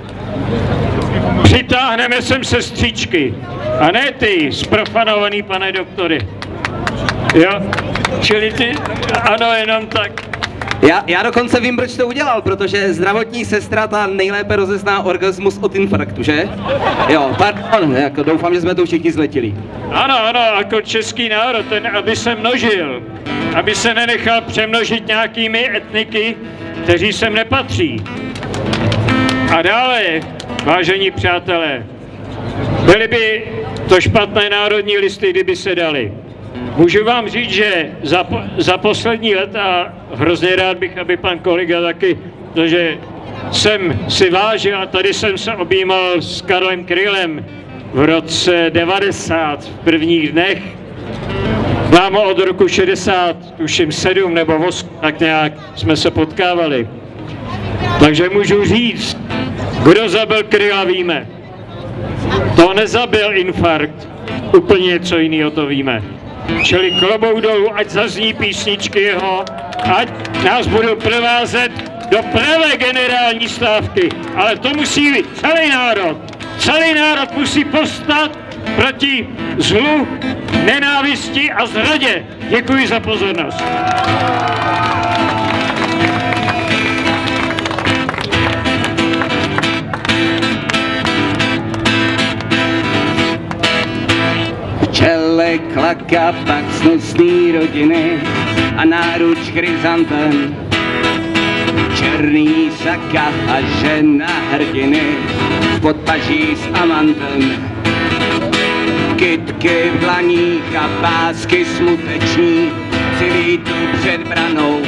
přitáhneme sem sestřičky. A ne ty, zprofanovaný pane doktory. Jo, čili ty, ano, jenom tak. Já, já dokonce vím, proč to udělal, protože zdravotní sestra ta nejlépe rozezná orgasmus od infarktu, že? Jo, pardon, jako doufám, že jsme to všichni zletili. Ano, ano, jako český národ, ten, aby se množil, aby se nenechal přemnožit nějakými etniky, kteří sem nepatří. A dále, vážení přátelé, byly by to špatné národní listy, kdyby se dali. Můžu vám říct, že za, za poslední léta, hrozně rád bych, aby pan kolega taky, protože jsem si vážil a tady jsem se objímal s Karlem Krylem v roce devadesát, v prvních dnech. Znám ho od roku šedesát, tuším sedm nebo osm, tak nějak jsme se potkávali. Takže můžu říct, kdo zabil Kryla, víme. To nezabil infarkt, úplně něco jiného to víme. Čili klobouk dolů, ať zazní písničky jeho, ať nás budou provázet do pravé generální stávky. Ale to musí celý národ. Celý národ musí povstat proti zlu, nenávisti a zradě. Děkuji za pozornost. Čele klaka, pak snosný rodiny a náruč chryzantem. Černý saka a žena hrdiny v podpaží s amantem. Kytky v dlaních a pásky smuteční si tu před branou.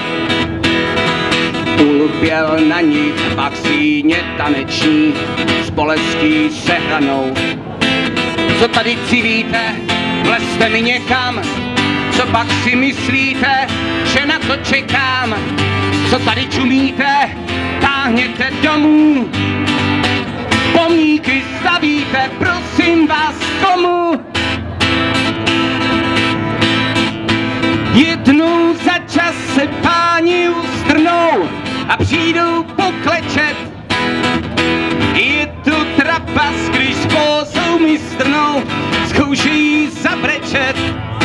Ulpěl na nich pak síně taneční s bolestí sehranou. Co tady civíte? Vlezte mi někam, co pak si myslíte, že na to čekám? Co tady čumíte, táhněte domů. Pomníky stavíte, prosím vás, komu? Jednou za čas se páni ustrnou a přijdou poklečet. Je to trapas, když s pózou mistrnou zkoušejí zabrečet.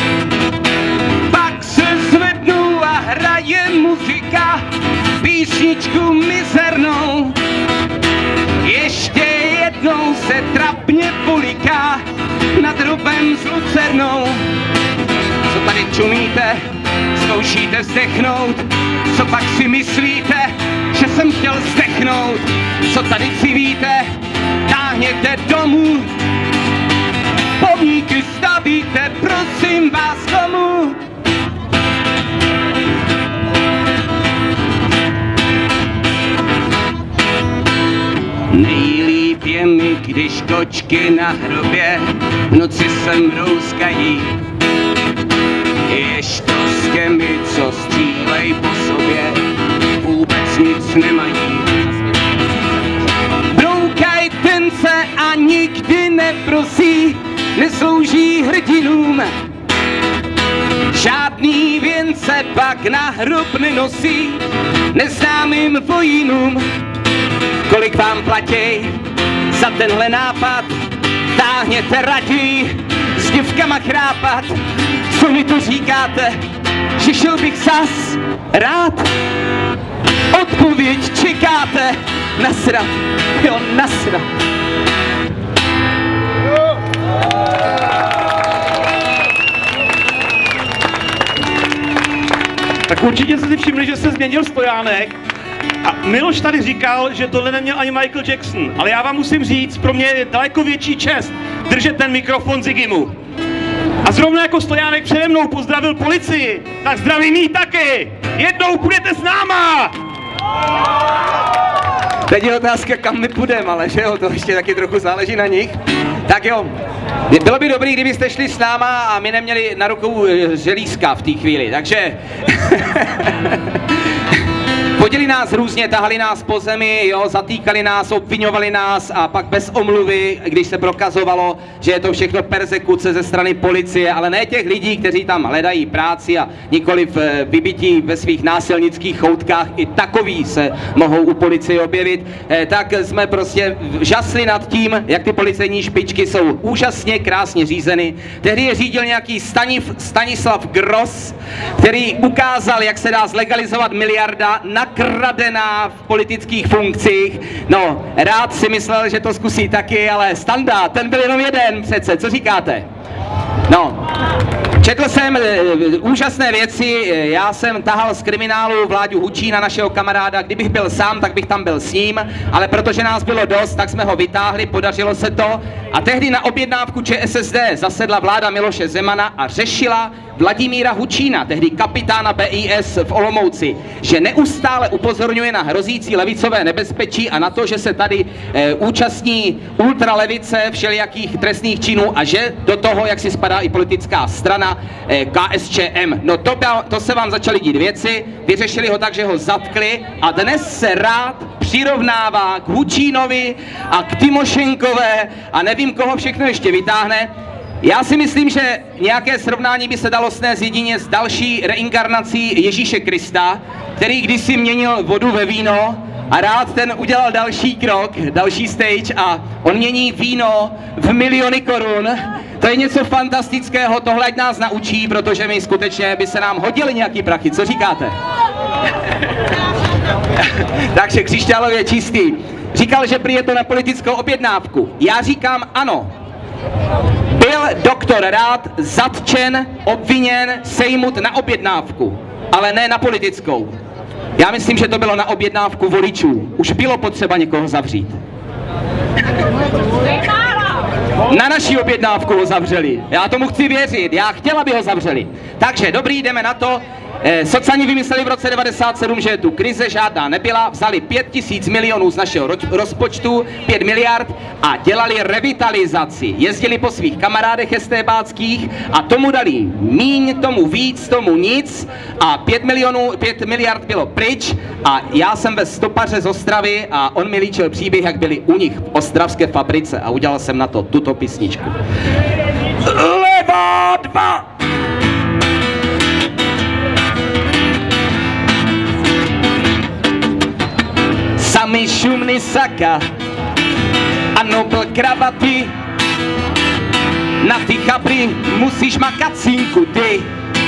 Pak se zvednou a hraje muzika písničku mizernou. Ještě jednou se trapně poliká nad hrobem s lucernou. Co tady čumíte, zkoušíte zdechnout, co pak si myslíte, že jsem chtěl zdechnout? Co tady civíte, táhněte domů. Pomníky stavíte, prosím vás, komu? Nejlíp je mi, když kočky na hrobě v noci se mrouskají. Jež to s těmi, co střílej po sobě, vůbec nic nemají. Broukaj tence a nikdy neprosí, neslouží hrdinům. Žádný věnce pak na hrob nenosí neznámým vojínům. Kolik vám platí za tenhle nápad? Táhněte raději s děvkama chrápat. Co mi to říkáte, že šel bych zas rád? Odpověď čekáte, nasrat, jo, nasrat. Tak určitě jste si všimli, že se změnil stojánek. A Miloš tady říkal, že tohle neměl ani Michael Jackson, ale já vám musím říct, pro mě je daleko větší čest držet ten mikrofon Zigimu. A zrovna jako stojánek přede mnou pozdravil policii, tak zdravím jí taky. Jednou půjdete s náma! Teď je otázka, kam my půjdeme, ale že jo, to ještě taky trochu záleží na nich. Tak jo, bylo by dobrý, kdybyste šli s náma a my neměli na rukou želízka v té chvíli, takže... Vodili nás různě, tahali nás po zemi, jo, zatýkali nás, obviňovali nás a pak bez omluvy, když se prokazovalo, že je to všechno perzekuce ze strany policie, ale ne těch lidí, kteří tam hledají práci a nikoliv vybití ve svých násilnických choutkách, i takový se mohou u policie objevit, tak jsme prostě žasli nad tím, jak ty policejní špičky jsou úžasně krásně řízeny. Tehdy je řídil nějaký Staniv, Stanislav Gross, který ukázal, jak se dá zlegalizovat miliarda nakradená v politických funkcích. No, rád si myslel, že to zkusí taky, ale Standa, ten byl jenom jeden přece, co říkáte? No, četl jsem e, úžasné věci, já jsem tahal z kriminálu Vláďu Hučína, našeho kamaráda, kdybych byl sám, tak bych tam byl s ním, ale protože nás bylo dost, tak jsme ho vytáhli, podařilo se to a tehdy na objednávku ČSSD zasedla vláda Miloše Zemana a řešila Vladimíra Hučína, tehdy kapitána B I S v Olomouci, že neustále upozorňuje na hrozící levicové nebezpečí a na to, že se tady e, účastní ultralevice všelijakých trestných činů a že do toho, jak si spadá i politická strana e, K S Č M. No to, to se vám začaly dít věci, vyřešili ho tak, že ho zatkli a dnes se rád přirovnává k Hučínovi a k Tymošenkové a nevím, koho všechno ještě vytáhne. Já si myslím, že nějaké srovnání by se dalo snést jedině s další reinkarnací Ježíše Krista, který kdysi měnil vodu ve víno a rád ten udělal další krok, další stage a on mění víno v miliony korun. To je něco fantastického, tohle ať nás naučí, protože my skutečně by se nám hodily nějaký prachy. Co říkáte? Takže křišťálově čistý. Říkal, že prý je to na politickou objednávku. Já říkám ano. Byl doktor Rád zatčen, obviněn, sejmut na objednávku, ale ne na politickou. Já myslím, že to bylo na objednávku voličů. Už bylo potřeba někoho zavřít. Na naší objednávku ho zavřeli. Já tomu chci věřit. Já chtěla, aby ho zavřeli. Takže dobrý, jdeme na to. Eh, Socani vymysleli v roce devadesát sedm, že tu krize žádná nebyla, vzali pět tisíc milionů z našeho rozpočtu, pět miliard a dělali revitalizaci. Jezdili po svých kamarádech estébáckých a tomu dali míň, tomu víc, tomu nic a pět milionů, pět miliard bylo pryč a já jsem ve stopaře z Ostravy a on mi líčil příběh, jak byli u nich v ostravské fabrice a udělal jsem na to tuto písničku. Levá dva! Sami šumny saka a nobl kravaty. Na ty chabry musíš makat, synku, ty.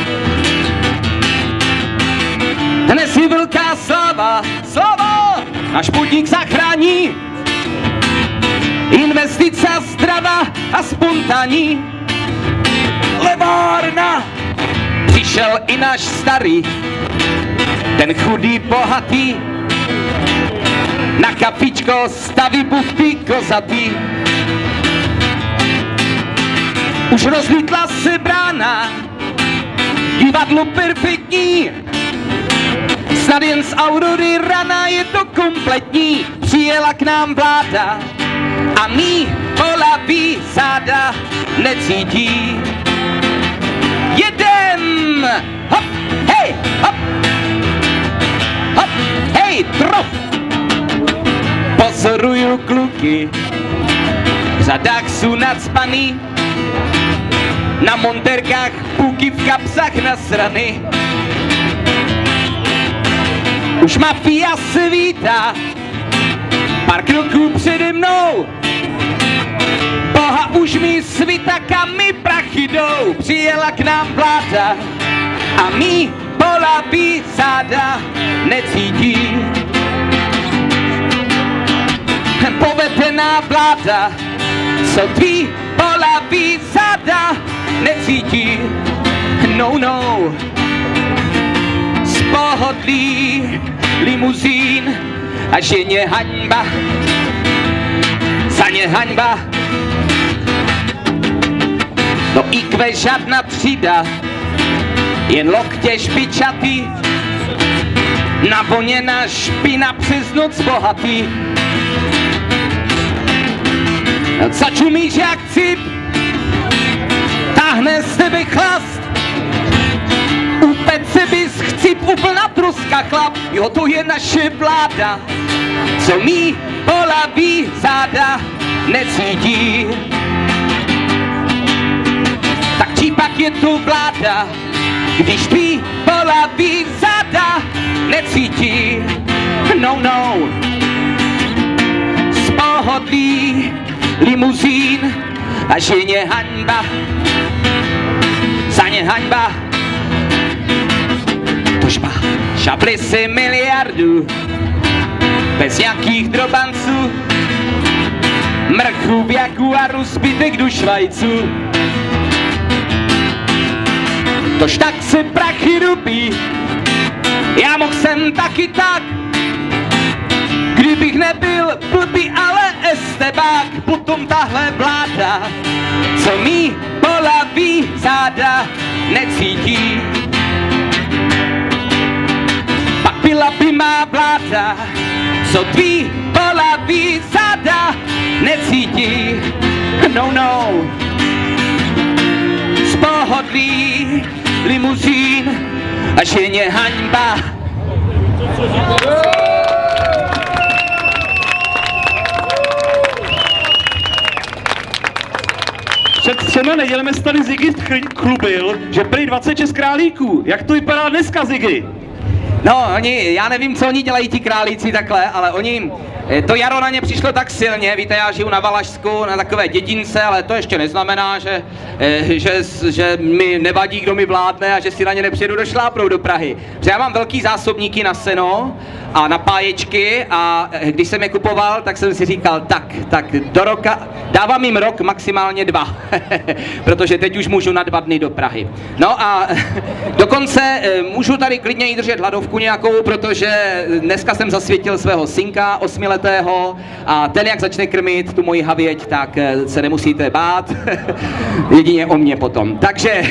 Dnes je velká slava, slava, náš podnik zachrání. Investice zdravá a spontánní. Levárna, přišel i náš starý, ten chudý, bohatý. Na kafičko staví buchty kozatý. Už rozlítla se brána, divadlo perfektní. Snad jen z Aurory rana je to kompletní. Přijela k nám vláda a mý polavý záda necítí. Jeden, hop, hej, hop, hop, hej, trof. Pozoruju kluky, v řadách jsou nacpaný, na monterkách půky v kapsách nasrany. Už mafia se vítá, pár kroků přede mnou, boha už mi svita, kam mi prachy jdou. Přijela k nám vláda a mý polavý záda necítí. Povedená vláda, co tvý polavý záda necítí. No, no. Z pohodlí limuzín a ženě haňba, za ně haňba. No í kvé žádná třída, jen loktě špičatý, navoněná špina přes noc bohatý. Začumíš jak cip, táhne z tebe chlast. U pece bys chcip úplná truska chlap. Jo, to je naše vláda, co mý polaví záda necítí. Tak či pak je to vláda, když tvý polaví záda necítí. No, no. Z pohodlí limuzín a ženě hanba, za ně hanba. Tužba, šapli si miliardu, bez nějakých drobanců. Mrchu v Jaguaru, zbytek do Švajců. Tož tak se prachy rubí, já mohl jsem taky tak. Kdybych nebyl blbý, ale estebák. Potom tahle vláda, co mý polaví záda necítí. Pak byla by má vláda, co tvý polaví záda necítí. No, no. Z pohodlí limuzín a ženě hanba. Před třema nedělemi se tady Ziggy chlubil, že prý dvacet šest králíků. Jak to vypadá dneska, Ziggy? No, oni, já nevím, co oni dělají, ti králíci takhle, ale oni, to jaro na ně přišlo tak silně, víte, já žiju na Valašsku, na takové dědince, ale to ještě neznamená, že, že, že mi nevadí, kdo mi vládne a že si na ně nepřijedu do šláprou do Prahy. Protože já mám velký zásobníky na seno a na páječky a když jsem je kupoval, tak jsem si říkal, tak, tak do roka, dávám jim rok, maximálně dva, protože teď už můžu na dva dny do Prahy. No a dokonce můžu tady klidně jí držet hladovku nějakou, protože dneska jsem zasvětil svého synka osmiletého a ten, jak začne krmit tu moji havěť, tak se nemusíte bát, jedině o mě potom. Takže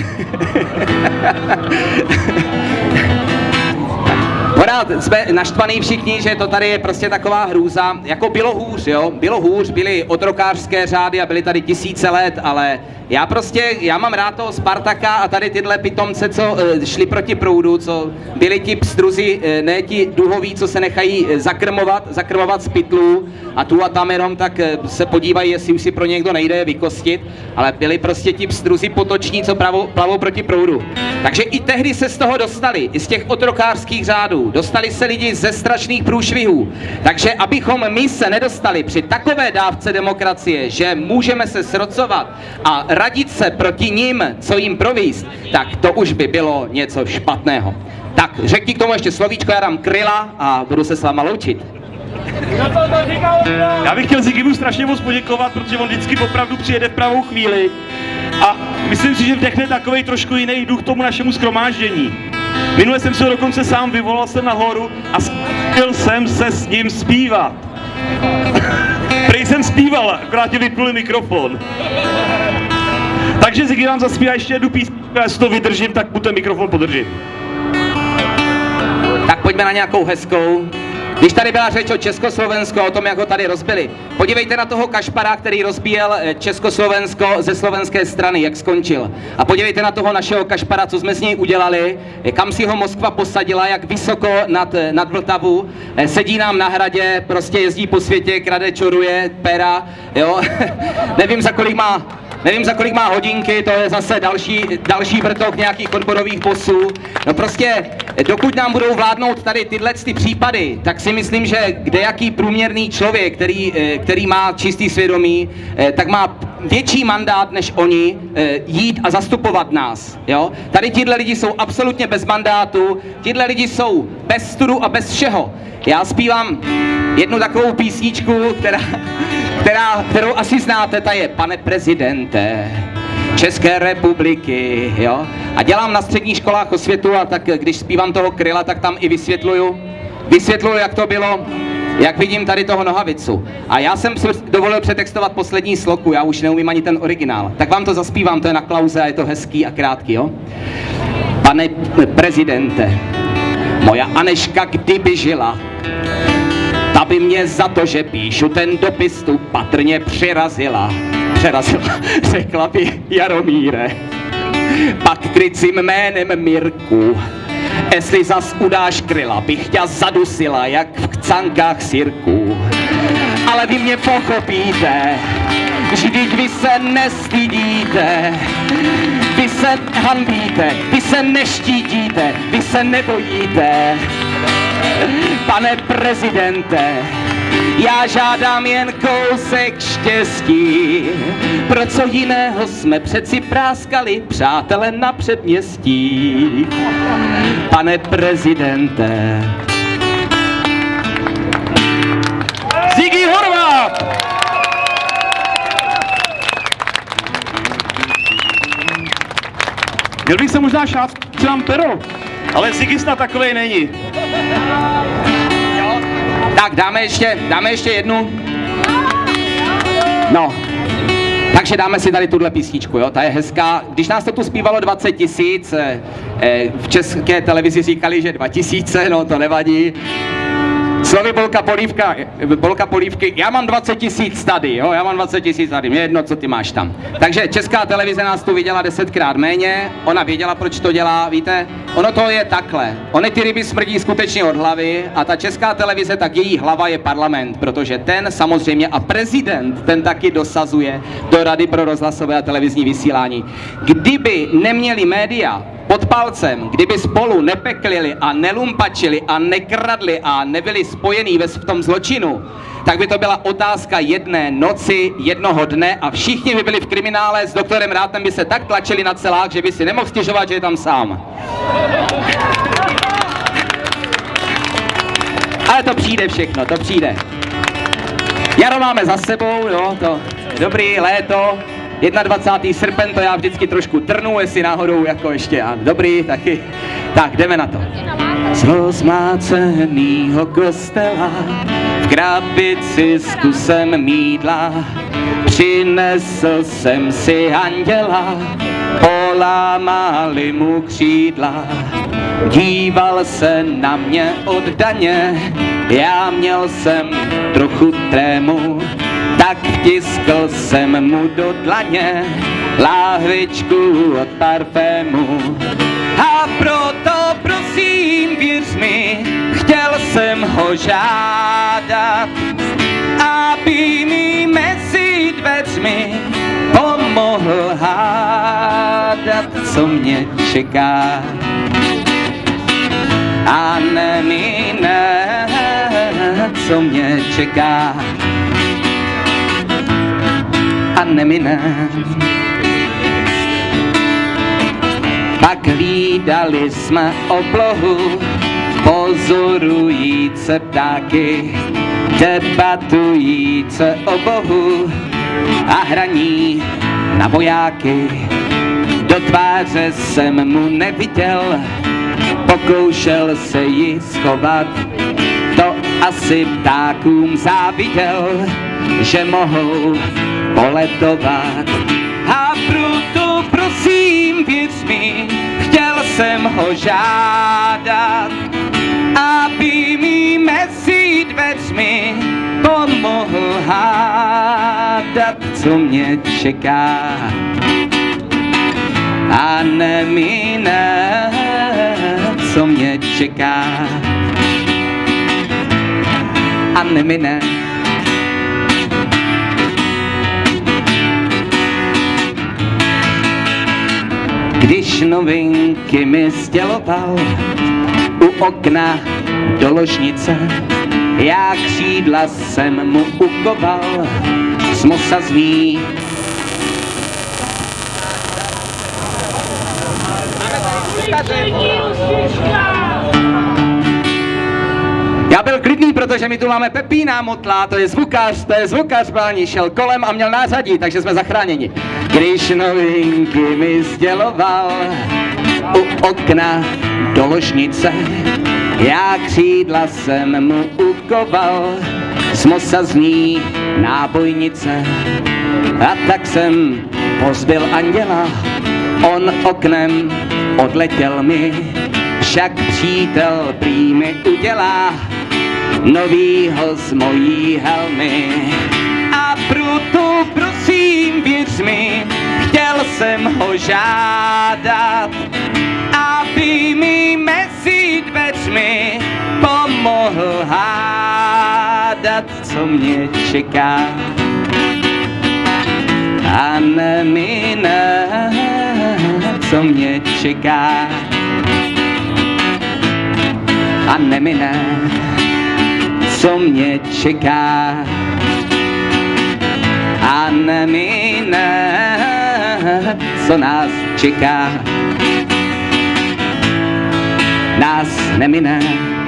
pořád jsme naštvaný všichni, že to tady je prostě taková hrůza, jako bylo hůř, jo, bylo hůř, byly otrokářské řády a byly tady tisíce let, ale já prostě, já mám rád toho Spartaka a tady tyhle pitomce, co e, šli proti proudu, co byli ti pstruzi, e, ne ti duhoví, co se nechají zakrmovat, zakrmovat z pytlů a tu a tam jenom tak e, se podívají, jestli už si pro někdo nejde vykostit, ale byli prostě ti pstruzi potoční, co pravou, plavou proti proudu. Takže i tehdy se z toho dostali, i z těch otrokářských řádů, dostali se lidi ze strašných průšvihů. Takže abychom my se nedostali při takové dávce demokracie, že můžeme se srocovat a radit se proti ním, co jim províst, tak to už by bylo něco špatného. Tak řekni k tomu ještě slovíčko, já dám kryla a budu se s váma loučit. Já bych chtěl Ziggymu strašně moc poděkovat, protože on vždycky opravdu přijede v pravou chvíli a myslím si, že vdechne takovej trošku jiný duch tomu našemu shromáždění. Minule jsem si ho dokonce sám vyvolal jsem nahoru a zkusil jsem se s ním zpívat. Prej jsem zpíval, akorát ti vypnuli mikrofon. Takže Ziggy vám zaspívá ještě jednu písničku, já si to vydržím, tak mu ten mikrofon podržím. Tak pojďme na nějakou hezkou. Když tady byla řeč o Československu, o tom, jak ho tady rozbili, podívejte na toho Kašpara, který rozbíjel Československo ze slovenské strany, jak skončil. A podívejte na toho našeho Kašpara, co jsme z něj udělali, kam si ho Moskva posadila, jak vysoko nad, nad Vltavu, sedí nám na hradě, prostě jezdí po světě, krade, čoruje, pera, jo. Nevím, za kolik má... Nevím, za kolik má hodinky, to je zase další, další vrtok nějakých odborových bosů. No prostě, dokud nám budou vládnout tady tyhle ty případy, tak si myslím, že kdejaký průměrný člověk, který, který má čistý svědomí, tak má větší mandát než oni jít a zastupovat nás. Jo? Tady tihle lidi jsou absolutně bez mandátu, tihle lidi jsou bez studu a bez všeho. Já zpívám jednu takovou písničku, která... Která, kterou asi znáte, ta je Pane prezidente České republiky, jo? A dělám na středních školách osvětu a tak když zpívám toho Kryla, tak tam i vysvětluju, vysvětluju, jak to bylo, jak vidím tady toho Nohavicu. A já jsem si dovolil přetextovat poslední sloku, já už neumím ani ten originál. Tak vám to zaspívám, to je na klauze a je to hezký a krátký, jo? Pane prezidente, moja Aneška kdyby žila, Ta by mě za to, že píšu ten dopis, tu patrně přirazila. Přerazila, řekla by Jaromíre. Pak krycím jménem Mirku. Jestli zas udáš kryla, bych tě zadusila, jak v kcankách sirku. Ale vy mě pochopíte, vždyť vy se nestydíte, vy se hanbíte, vy se neštítíte, vy se nebojíte. Pane prezidente, já žádám jen kousek štěstí, pro co jiného jsme přeci práskali přátele na předměstí. Pane prezidente. Ziggy Horváth! Měl bych se možná šát třeba pero, ale Ziggy snad takovej není. Tak dáme ještě, dáme ještě jednu. No, takže dáme si tady tuhle písničku, jo, ta je hezká. Když nás to tu zpívalo dvacet tisíc, eh, v české televizi říkali, že dva tisíce, no to nevadí. Slovy Bolka Polívka, Bolka Polívky, já mám dvacet tisíc tady, jo, já mám dvacet tisíc tady, mě jedno, co ty máš tam. Takže česká televize nás tu viděla desetkrát méně, ona věděla, proč to dělá, víte, ono to je takhle, ony ty ryby smrdí skutečně od hlavy a ta česká televize, tak její hlava je parlament, protože ten samozřejmě a prezident, ten taky dosazuje do Rady pro rozhlasové a televizní vysílání. Kdyby neměli média pod palcem, kdyby spolu nepeklili a nelumpačili a nekradli a nebyli spojení ve v tom zločinu, tak by to byla otázka jedné noci, jednoho dne a všichni by byli v kriminále s doktorem Rátem, by se tak tlačili na celák, že by si nemohl stěžovat, že je tam sám. Ale to přijde všechno, to přijde. Jaro máme za sebou, jo, to dobrý, léto. dvacátého prvního srpen, to já vždycky trošku trnu, jestli náhodou jako ještě a dobrý, taky. Tak, jdeme na to. Z rozmácenýho kostela v krabici s kusem mýdla přinesl jsem si anděla, polámali mu křídla. Díval se na mě oddaně, já měl jsem trochu trému, tak vtiskl jsem mu do dlaně láhvičku od parfému. A proto prosím, věř mi, chtěl jsem ho žádat, aby mi mezi dveřmi pomohl hádat, co mě čeká. A nemine, co mě čeká. A nemine. Pak hlídali jsme oblohu, pozorujíce ptáky, debatujíce o Bohu a hraní na vojáky. Do tváře jsem mu neviděl, pokoušel se ji schovat, to asi ptákům záviděl, že mohou poletovat. A proto prosím, věř mi, chtěl jsem ho žádat, aby mi mezi dveřmi pomohl hádat, co mě čeká. A nemine, co mě čeká. A nemine. Když novinky mi sděloval u okna do ložnice, já křídla jsem mu ukoval, z mosa zví. Já byl klidný, protože my tu máme Pepína Motla, to je zvukař, to je zvukař pání, šel kolem a měl nářadí, takže jsme zachráněni. Když novinky mi sděloval u okna do ložnice, já křídla jsem mu ukoval, z mosa zní nábojnice. A tak jsem pozbyl anděla, on oknem odletěl mi, však přítel prý mi udělá novýho z mojí helmy. A proto prosím věř mi, chtěl jsem ho žádat, aby mi mezi dveřmi pomohl hádat, co mě čeká. A nemine, co mě čeká. A nemine, co mě čeká. A nemine, co nás čeká. Nás nemine.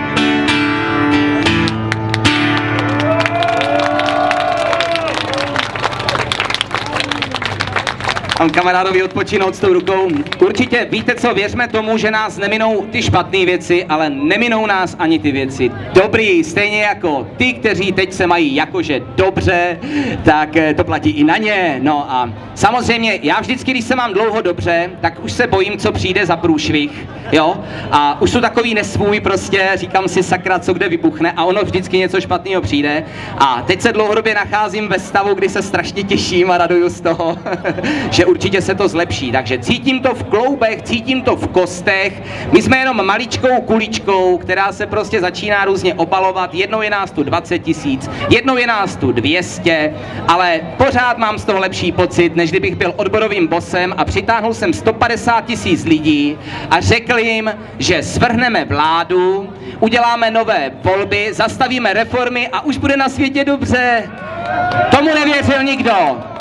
Mám kamarádovi odpočinout s tou rukou. Určitě víte co, věřme tomu, že nás neminou ty špatné věci, ale neminou nás ani ty věci dobrý, stejně jako ty, kteří teď se mají jakože dobře, tak to platí i na ně. No a samozřejmě, já vždycky, když se mám dlouho dobře, tak už se bojím, co přijde za průšvih, jo? A už jsou takový nesvůj prostě, říkám si sakra, co kde vybuchne a ono vždycky něco špatného přijde. A teď se dlouhodobě nacházím ve stavu, kdy se strašně těším a raduju z toho, že určitě se to zlepší. Takže cítím to v kloubech, cítím to v kostech. My jsme jenom maličkou kuličkou, která se prostě začíná různě obalovat. Jednou je nás tu dvacet tisíc, jednou je nás tu dvě stě, ale pořád mám z toho lepší pocit, než kdybych byl odborovým bosem a přitáhnul jsem sto padesát tisíc lidí a řekl jim, že svrhneme vládu, uděláme nové volby, zastavíme reformy a už bude na světě dobře. Tomu nevěřil nikdo.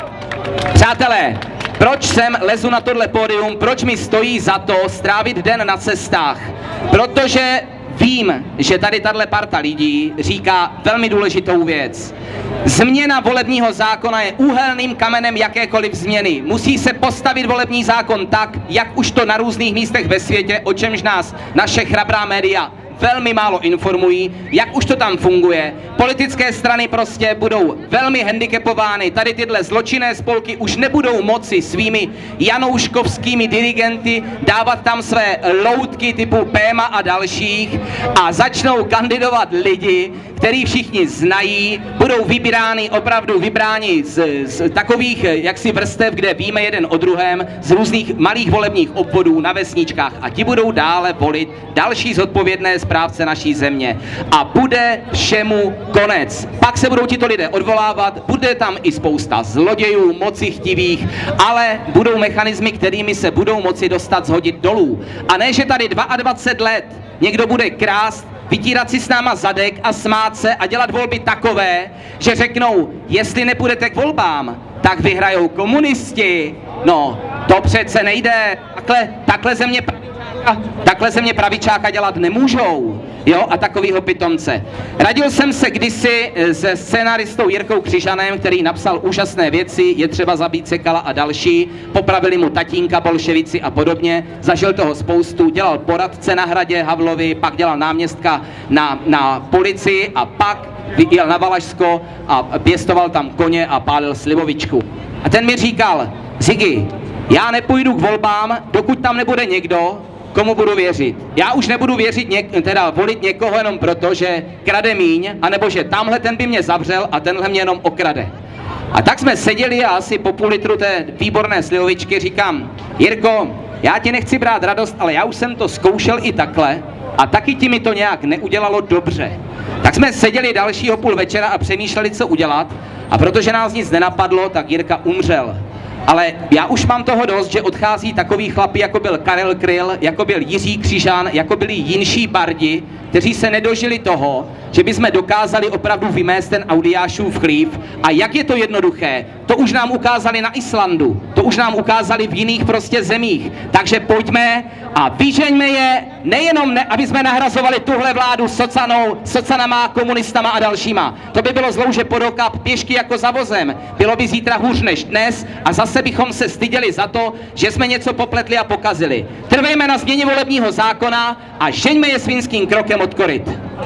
Přátelé, proč sem lezu na tohle pódium, proč mi stojí za to strávit den na cestách? Protože vím, že tady tahle parta lidí říká velmi důležitou věc. Změna volebního zákona je úhelným kamenem jakékoliv změny. Musí se postavit volební zákon tak, jak už to na různých místech ve světě, o čemž nás naše chrabrá média velmi málo informují, jak už to tam funguje. Politické strany prostě budou velmi handicapovány. Tady tyhle zločinné spolky už nebudou moci svými janouškovskými dirigenty dávat tam své loutky typu Péma a dalších a začnou kandidovat lidi, který všichni znají, budou vybírány, opravdu vybráni z, z takových jaksi vrstev, kde víme jeden o druhém, z různých malých volebních obvodů na vesničkách a ti budou dále volit další zodpovědné správce naší země. A bude všemu konec. Pak se budou tito lidé odvolávat, bude tam i spousta zlodějů, mocichtivých, ale budou mechanismy, kterými se budou moci dostat zhodit dolů. A ne, že tady dvacet dva let někdo bude krást, vytírat si s náma zadek a smát se a dělat volby takové, že řeknou, jestli nepůjdete k volbám, tak vyhrajou komunisti. No, to přece nejde. Takhle, takhle země pravičáka, takhle země pravičáka dělat nemůžou. Jo, a takovýho pitomce. Radil jsem se kdysi se scénaristou Jirkou Křižanem, který napsal úžasné věci, Je třeba zabít Sekala a další, popravili mu tatínka, bolševici a podobně, zažil toho spoustu, dělal poradce na Hradě Havlovi, pak dělal náměstka na, na policii a pak jel na Valašsko a pěstoval tam koně a pálil slivovičku. A ten mi říkal, Ziggy, já nepůjdu k volbám, dokud tam nebude někdo, komu budu věřit. Já už nebudu věřit, něk- teda volit někoho jenom proto, že krade míň, anebo že tamhle ten by mě zavřel a tenhle mě jenom okrade. A tak jsme seděli a asi po půl litru té výborné slivovičky říkám, Jirko, já ti nechci brát radost, ale já už jsem to zkoušel i takhle a taky ti mi to nějak neudělalo dobře. Tak jsme seděli dalšího půl večera a přemýšleli, co udělat a protože nás nic nenapadlo, tak Jirka umřel. Ale já už mám toho dost, že odchází takový chlapi, jako byl Karel Kryl, jako byl Jiří Křižan, jako byli jinší bardi, kteří se nedožili toho, že bychom dokázali opravdu vymést ten Audiášův chlív. A jak je to jednoduché, to už nám ukázali na Islandu, to už nám ukázali v jiných prostě zemích. Takže pojďme a vyžeňme je, nejenom, ne, aby jsme nahrazovali tuhle vládu socanou, socanama, komunistama a dalšíma. To by bylo zlouže pod okap, pěšky jako za vozem. Bylo by zítra hůř než dnes a zase bychom se styděli za to, že jsme něco popletli a pokazili. Trvejme na změně volebního zákona a žeňme je svinským krokem od koryt.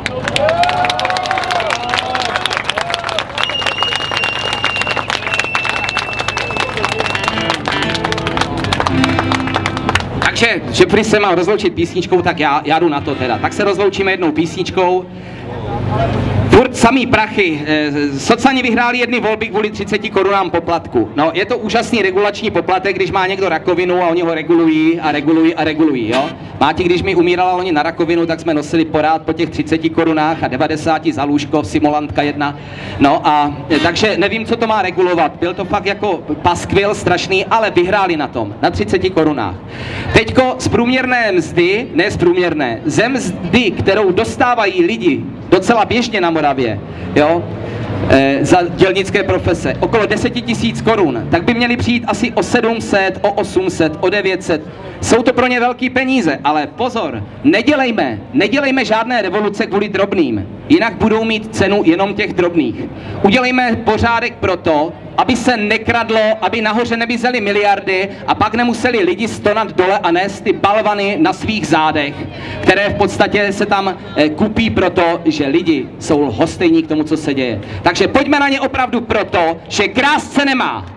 Takže, že prý se mám rozloučit písničkou, tak já, já jdu na to teda. Tak se rozloučíme jednou písničkou. Furt samý prachy. Socani vyhráli jedny volby kvůli třiceti korunám poplatku. No, je to úžasný regulační poplatek, když má někdo rakovinu a oni ho regulují a regulují a regulují, jo. Máte, když mi umírala oni na rakovinu, tak jsme nosili porád po těch třiceti korunách a devadesáti za lůžko, simulantka jedna. No a takže nevím, co to má regulovat. Byl to fakt jako paskvil strašný, ale vyhráli na tom, na třiceti korunách. Teďko z průměrné mzdy, ne z průměrné, ze mzdy, kterou dostávají lidi docela běžně na Moravě, jo, e, za dělnické profese, okolo deseti tisíc korun, tak by měli přijít asi o sedm set, o osm set, o devět set. Jsou to pro ně velký peníze, ale pozor, nedělejme, nedělejme žádné revoluce kvůli drobným, jinak budou mít cenu jenom těch drobných. Udělejme pořádek proto, aby se nekradlo, aby nahoře nemizely miliardy a pak nemuseli lidi stonat dole a nést ty balvany na svých zádech, které v podstatě se tam eh, kupí proto, že lidi jsou lhostejní k tomu, co se děje. Takže pojďme na ně opravdu proto, že krást se nemá.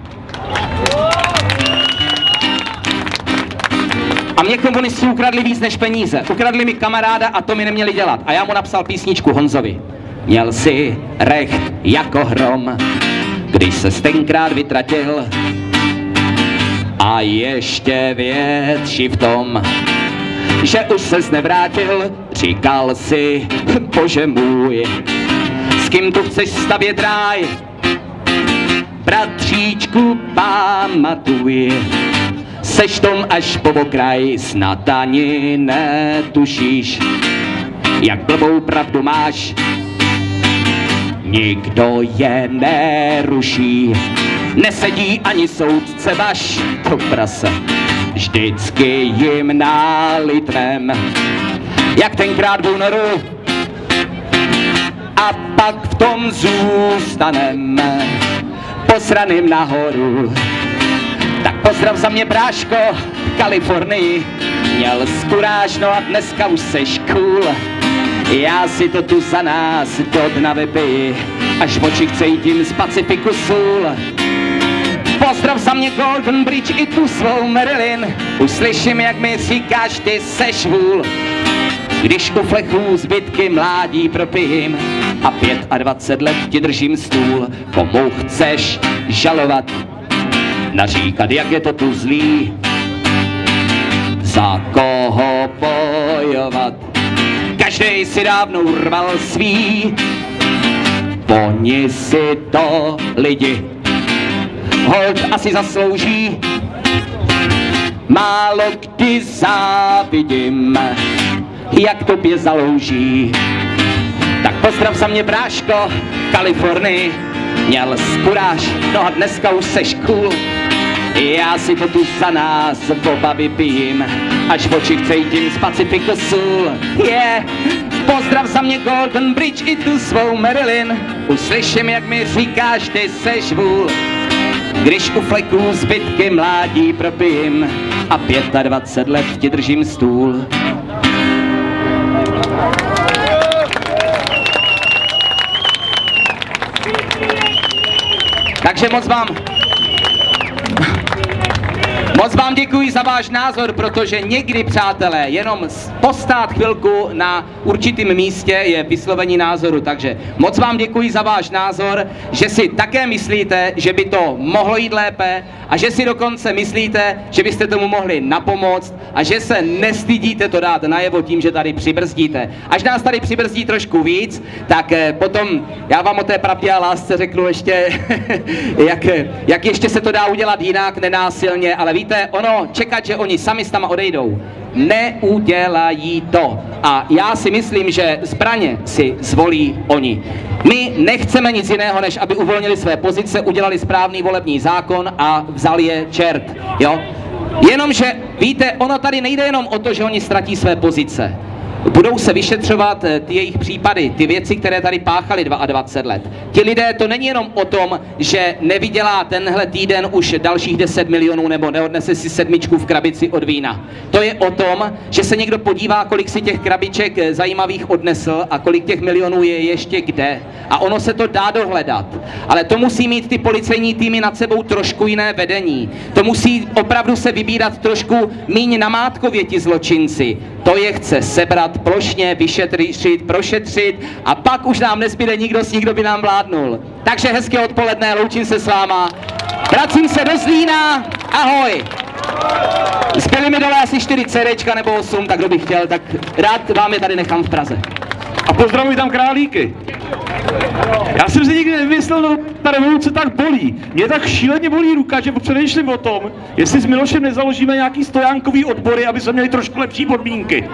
A mě komunisti ukradli víc než peníze. Ukradli mi kamaráda a to mi neměli dělat. A já mu napsal písničku Honzovi. Měl si recht jako hrom, když se tenkrát vytratil, a ještě větší v tom, že už ses nevrátil. Říkal si, bože můj, s kým tu chceš stavět ráj? Bratříčku, pamatuj, seš tom až po okraj, snad ani netušíš, jak blbou pravdu máš. Nikdo je neruší, nesedí ani soudce vaš, to prase, vždycky jim nalitvem, jak tenkrát v únoru, a pak v tom zůstanem, posraným nahoru. Tak pozdrav za mě, bráško, v Kalifornii, měl skuráž, no a dneska už seš cool. Já si to tu za nás do dna vypiji, až v očích cítím z Pacifiku sůl. Pozdrav za mě Golden Bridge i tu svou Marilyn, už slyším, jak mi říkáš, ty seš vůl. Když u flechů zbytky mládí propijím a pět a dvacet let ti držím stůl, komu chceš žalovat, naříkat, jak je to tu zlý, za koho bojovat. Každej si dávno urval svý, oni si to lidi hold asi zaslouží. Málo kdy závidím, jak tobě zalouží. Tak pozdrav za mě, bráško, Kalifornii, měl skuráž, no a dneska už seš cool. Já si to tu za nás oba vypijím, až v očích cítím z Pacifiku sůl. Yeah. Pozdrav za mě Golden Bridge i tu svou Marilyn, už slyším, jak mi říkáš, ty seš vůl. Když u fleků zbytky mládí propijím a dvacet pět let ti držím stůl. Takže moc vám Moc vám děkuji za váš názor, protože někdy, přátelé, jenom postát chvilku na určitém místě je vyslovení názoru. Takže moc vám děkuji za váš názor, že si také myslíte, že by to mohlo jít lépe a že si dokonce myslíte, že byste tomu mohli napomoct a že se nestydíte to dát najevo tím, že tady přibrzdíte. Až nás tady přibrzdí trošku víc, tak potom já vám o té pravdě a lásce řeknu ještě, jak, jak ještě se to dá udělat jinak, nenásilně, ale víte, ono čekat, že oni sami s tama odejdou, neudělají to. A já si myslím, že zbraně si zvolí oni. My nechceme nic jiného, než aby uvolnili své pozice, udělali správný volební zákon a vzali je čert, jo? Jenomže, víte, ono tady nejde jenom o to, že oni ztratí své pozice. Budou se vyšetřovat ty jejich případy, ty věci, které tady páchali dvacet dva let. Ti lidé, to není jenom o tom, že nevydělá tenhle týden už dalších deset milionů nebo neodnese si sedmičku v krabici od vína. To je o tom, že se někdo podívá, kolik si těch krabiček zajímavých odnesl a kolik těch milionů je ještě kde. A ono se to dá dohledat. Ale to musí mít ty policejní týmy nad sebou trošku jiné vedení. To musí opravdu se vybírat trošku míň namátkově ti zločinci. To je chce sebrat udělat plošně, vyšetřit, prošetřit a pak už nám nezbyde nikdo s nikdo by nám vládnul. Takže hezké odpoledne, loučím se s váma. Vracím se do Zlína, ahoj! Zbyly mi dole asi čtyři CDčka nebo osm, tak kdo by chtěl, tak rád vám je tady nechám v Praze. A pozdravuji tam králíky. Já jsem si nikdy nevymyslel, no ta revoluce tak bolí. Mě tak šíleně bolí ruka, že přemýšlím o tom, jestli s Milošem nezaložíme nějaký stojánkový odbory, aby jsme měli trošku lepší podmínky.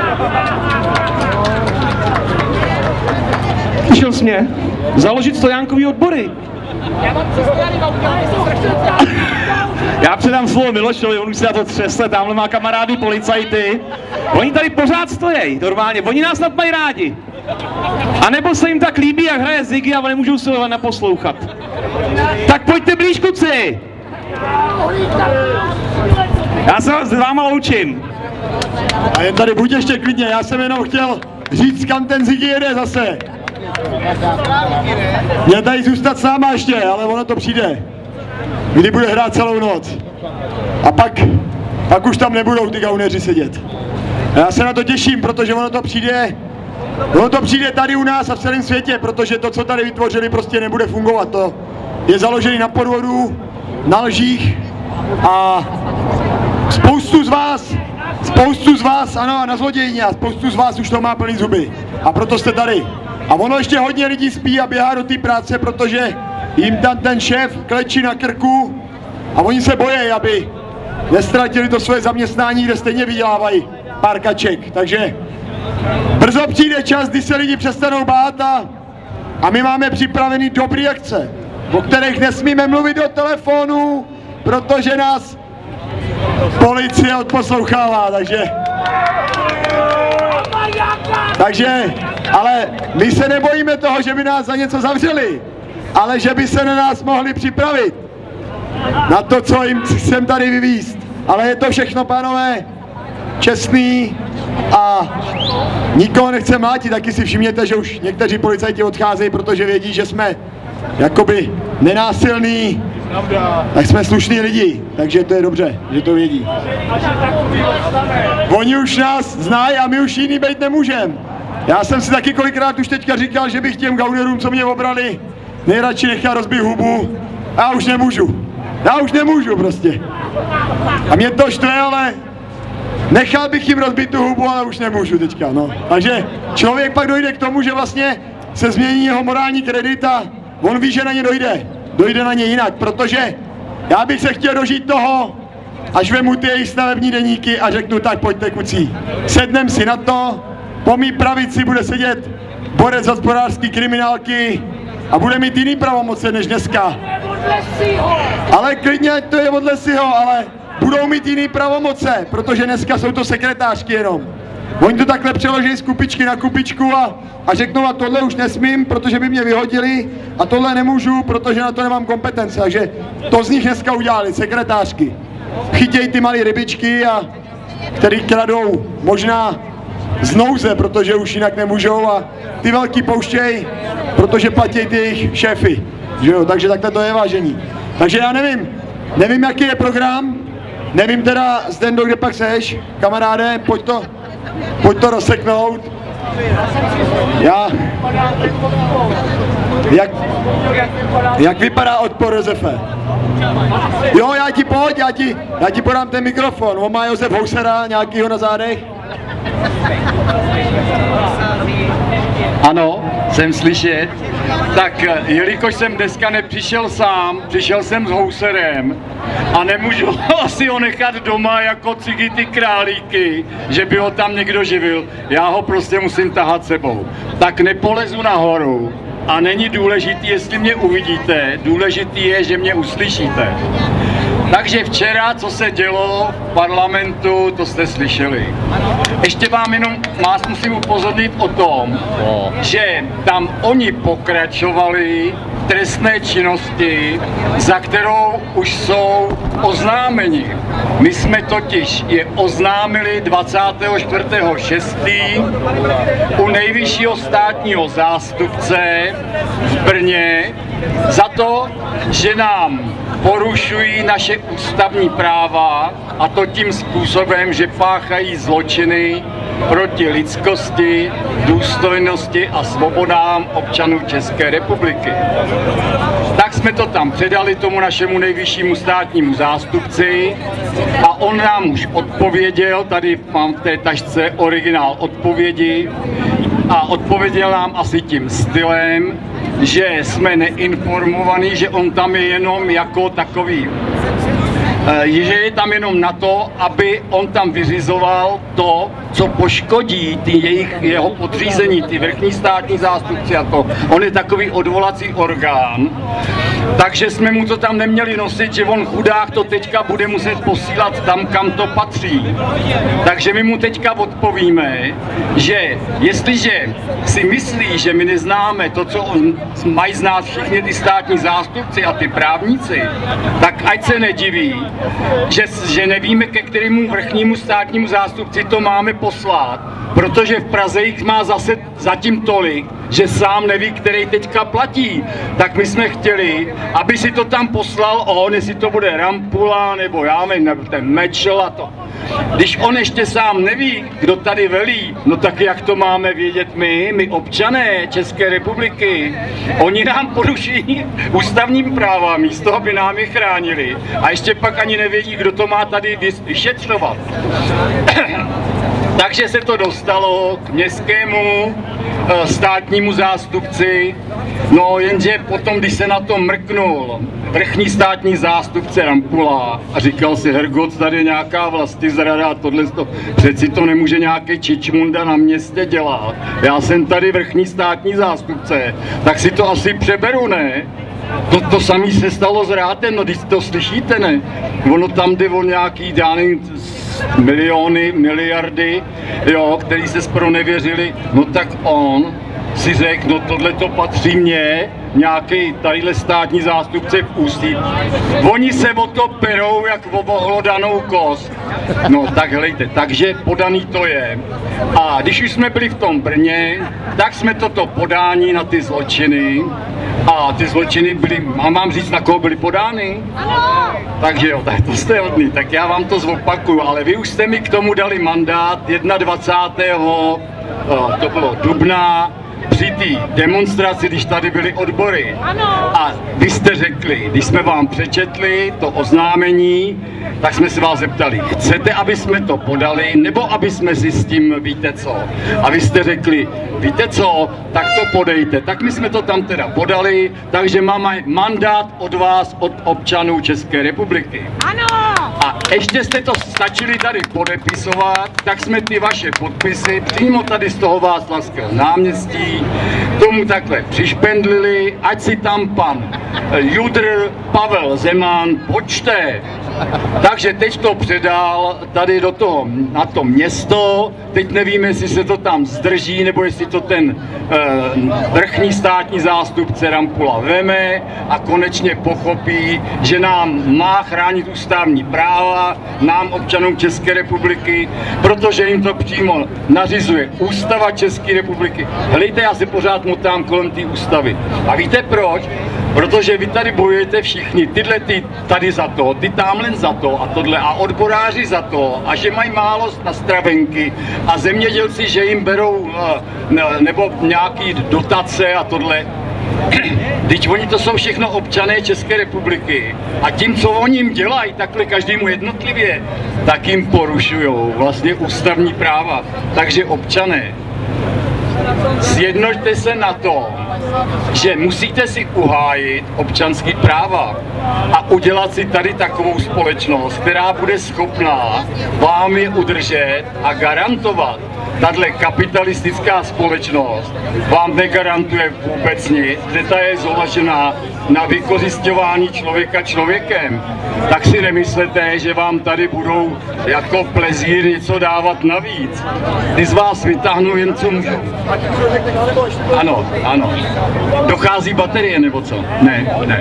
Slyšel jsi mě? Založit stojánkový odbory. Já předám slovo Milošovi, on už se na to třesle, tamhle má kamarády policajty. Oni tady pořád stojí, normálně, oni nás snad mají rádi. A nebo se jim tak líbí, jak hraje Ziggy a nemůžou se ho naposlouchat. Tak pojďte blíž, kuci! Já se s váma loučím. A jen tady buď ještě klidně, já jsem jenom chtěl říct, kam ten Ziggy jede zase. Měl tady zůstat s náma ještě, ale ono to přijde. Kdy bude hrát celou noc. A pak, pak už tam nebudou ty gauneři sedět. A já se na to těším, protože ono to přijde, ono to přijde tady u nás a v celém světě, protože to, co tady vytvořili, prostě nebude fungovat. To je založený na podvodu, na lžích a spoustu z vás, spoustu z vás, ano, na zlodějně a spoustu z vás už to má plný zuby. A proto jste tady. A ono ještě hodně lidí spí a běhá do té práce, protože jim tam ten šéf klečí na krku a oni se bojí, aby nestratili to svoje zaměstnání, kde stejně vydělávají pár kaček. Takže brzo přijde čas, kdy se lidi přestanou bát a, a my máme připravený dobrý akce, o kterých nesmíme mluvit do telefonu, protože nás policie odposlouchává, takže... Takže, ale my se nebojíme toho, že by nás za něco zavřeli, ale že by se na nás mohli připravit na to, co jim chcem tady vyvízt. Ale je to všechno, pánové, čestný a nikoho nechce mlátit. Taky si všimněte, že už někteří policajti odcházejí, protože vědí, že jsme jakoby nenásilní, tak jsme slušní lidi, takže to je dobře, že to vědí. Oni už nás znají a my už jiný být nemůžeme. Já jsem si taky kolikrát už teďka říkal, že bych těm gaunerům, co mě obrali, nejradši nechal rozbít hubu. Já už nemůžu. Já už nemůžu prostě. A mě to štve, ale nechal bych jim rozbít tu hubu, ale už nemůžu teďka, no. Takže člověk pak dojde k tomu, že vlastně se změní jeho morální kredit a on ví, že na ně dojde. Dojde na ně jinak, protože já bych se chtěl dožít toho, až vemu ty jejich stavební deníky a řeknu, tak pojďte kucí. Sednem si na to, po mý pravici bude sedět borec hospodářský kriminálky a bude mít jiný pravomoce než dneska. Ale klidně, to je od Lesiho, ale budou mít jiný pravomoce, protože dneska jsou to sekretářky jenom. Oni to takhle přeloží z kupičky na kupičku a, a řeknou, a tohle už nesmím, protože by mě vyhodili a tohle nemůžu, protože na to nemám kompetence. Takže to z nich dneska udělali, sekretářky. Chytějí ty malé rybičky, a, který kradou možná z nouze, protože už jinak nemůžou a ty velký pouštěj, protože platí ty jejich šéfy. Že jo? Takže takhle to je, vážení. Takže já nevím, nevím, jaký je program, nevím teda, Zdendo, kde pak seš, kamaráde, pojď to, pojď to rozseknout. Já, jak, jak vypadá odpor, Josefe? Jo, já ti pojď, já ti, já ti podám ten mikrofon, on má Josef Housera nějakýho na zádech. Ano, jsem slyšet. Tak jelikož jsem dneska nepřišel sám, přišel jsem s Houserem a nemůžu asi ho nechat doma jako cigy ty králíky, že by ho tam někdo živil. Já ho prostě musím tahat sebou. Tak nepolezu nahoru a není důležitý, jestli mě uvidíte, důležitý je, že mě uslyšíte. Takže včera, co se dělo v parlamentu, to jste slyšeli. Ještě vám jenom vás musím upozornit o tom, že tam oni pokračovali v trestné činnosti, za kterou už jsou oznámeni. My jsme totiž je oznámili dvacátého čtvrtého šestého u nejvyššího státního zástupce v Brně za to, že nám porušují naše ústavní práva, a to tím způsobem, že páchají zločiny proti lidskosti, důstojnosti a svobodám občanů České republiky. Tak jsme to tam předali tomu našemu nejvyššímu státnímu zástupci a on nám už odpověděl, tady mám v té tašce originál odpovědi, a odpověděl nám asi tím stylem, že jsme neinformovaní, že on tam je jenom jako takový, že je tam jenom na to, aby on tam vyřizoval to, co poškodí ty jejich, jeho podřízení, ty vrchní státní zástupci a to. On je takový odvolací orgán, takže jsme mu to tam neměli nosit, že on chudák to teďka bude muset posílat tam, kam to patří. Takže my mu teďka odpovíme, že jestliže si myslí, že my neznáme to, co on, mají znát všichni ty státní zástupci a ty právníci, tak ať se nediví, že, že nevíme, ke kterému vrchnímu státnímu zástupci to máme poslat, protože v Praze jich má zase zatím tolik, že sám neví, který teďka platí. Tak my jsme chtěli, aby si to tam poslal on, jestli to bude Rampula, nebo já nevím, nebo ten Mečel a to. Když on ještě sám neví, kdo tady velí, no tak jak to máme vědět my, my občané České republiky? Oni nám poruší ústavní práva místo, aby nám je chránili. A ještě pak ani nevědí, kdo to má tady vyšetřovat. Takže se to dostalo k městskému státnímu zástupci, no jenže potom, když se na to mrknul vrchní státní zástupce Rampula a říkal si, hergot, tady je nějaká vlastizrada a tohle, to, přeci to nemůže nějaký čičmunda na městě dělat. Já jsem tady vrchní státní zástupce, tak si to asi přeberu, ne? To, to samé se stalo s Rátem, no když to slyšíte, ne? Ono tam jde o nějaký dány miliony, miliardy, jo, který se zpronevěřili, no tak on si řekl, no tohle to patří mně, nějaký tadyhle státní zástupce v Ústí. Oni se o to perou jak o ohlodanou kost. No tak hlejte, takže podaný to je. A když už jsme byli v tom Brně, tak jsme toto podání na ty zločiny, a ty zločiny byly, mám vám říct, na koho byly podány? Ano. Takže jo, tak to jste hodný, tak já vám to zopakuju, ale vy už jste mi k tomu dali mandát dvacátého prvního to bylo dubna, při té demonstraci, když tady byly odbory. Ano. A vy jste řekli, když jsme vám přečetli to oznámení, tak jsme se vás zeptali, chcete, aby jsme to podali, nebo aby jsme si s tím, víte co? A vy jste řekli, víte co, tak to podejte. Tak my jsme to tam teda podali, takže máme mandát od vás, od občanů České republiky. Ano! A ještě jste to stačili tady podepisovat, tak jsme ty vaše podpisy přímo tady z toho Václavského náměstí tomu takhle přišpendlili, ať si tam pan Judr Pavel Zeman počte. Takže teď to předal tady do toho, na to město, teď nevíme, jestli se to tam zdrží, nebo jestli to ten eh, vrchní státní zástupce Rampula veme a konečně pochopí, že nám má chránit ústavní práva, nám občanům České republiky, protože jim to přímo nařizuje Ústava České republiky. Hlejte, já se pořád motám kolem té ústavy. A víte proč? Protože vy tady bojujete všichni, tyhle ty tady za to, ty tamhle za to a tohle a odboráři za to a že mají málo na stravenky a zemědělci, že jim berou nebo nějaký dotace a tohle. Vždyť oni to jsou všechno občané České republiky a tím, co oni jim dělají, takhle každému jednotlivě, tak jim porušujou vlastně ústavní práva. Takže občané, sjednoťte se na to, že musíte si uhájit občanský práva a udělat si tady takovou společnost, která bude schopná vám je udržet a garantovat. Tahle kapitalistická společnost vám negarantuje vůbec nic, že ta je založená na vykořisťování člověka člověkem. Tak si nemyslete, že vám tady budou jako plezír něco dávat navíc. Ty z vás vytáhnou jen co můžou. Ano, ano. Dochází baterie nebo co? Ne, ne.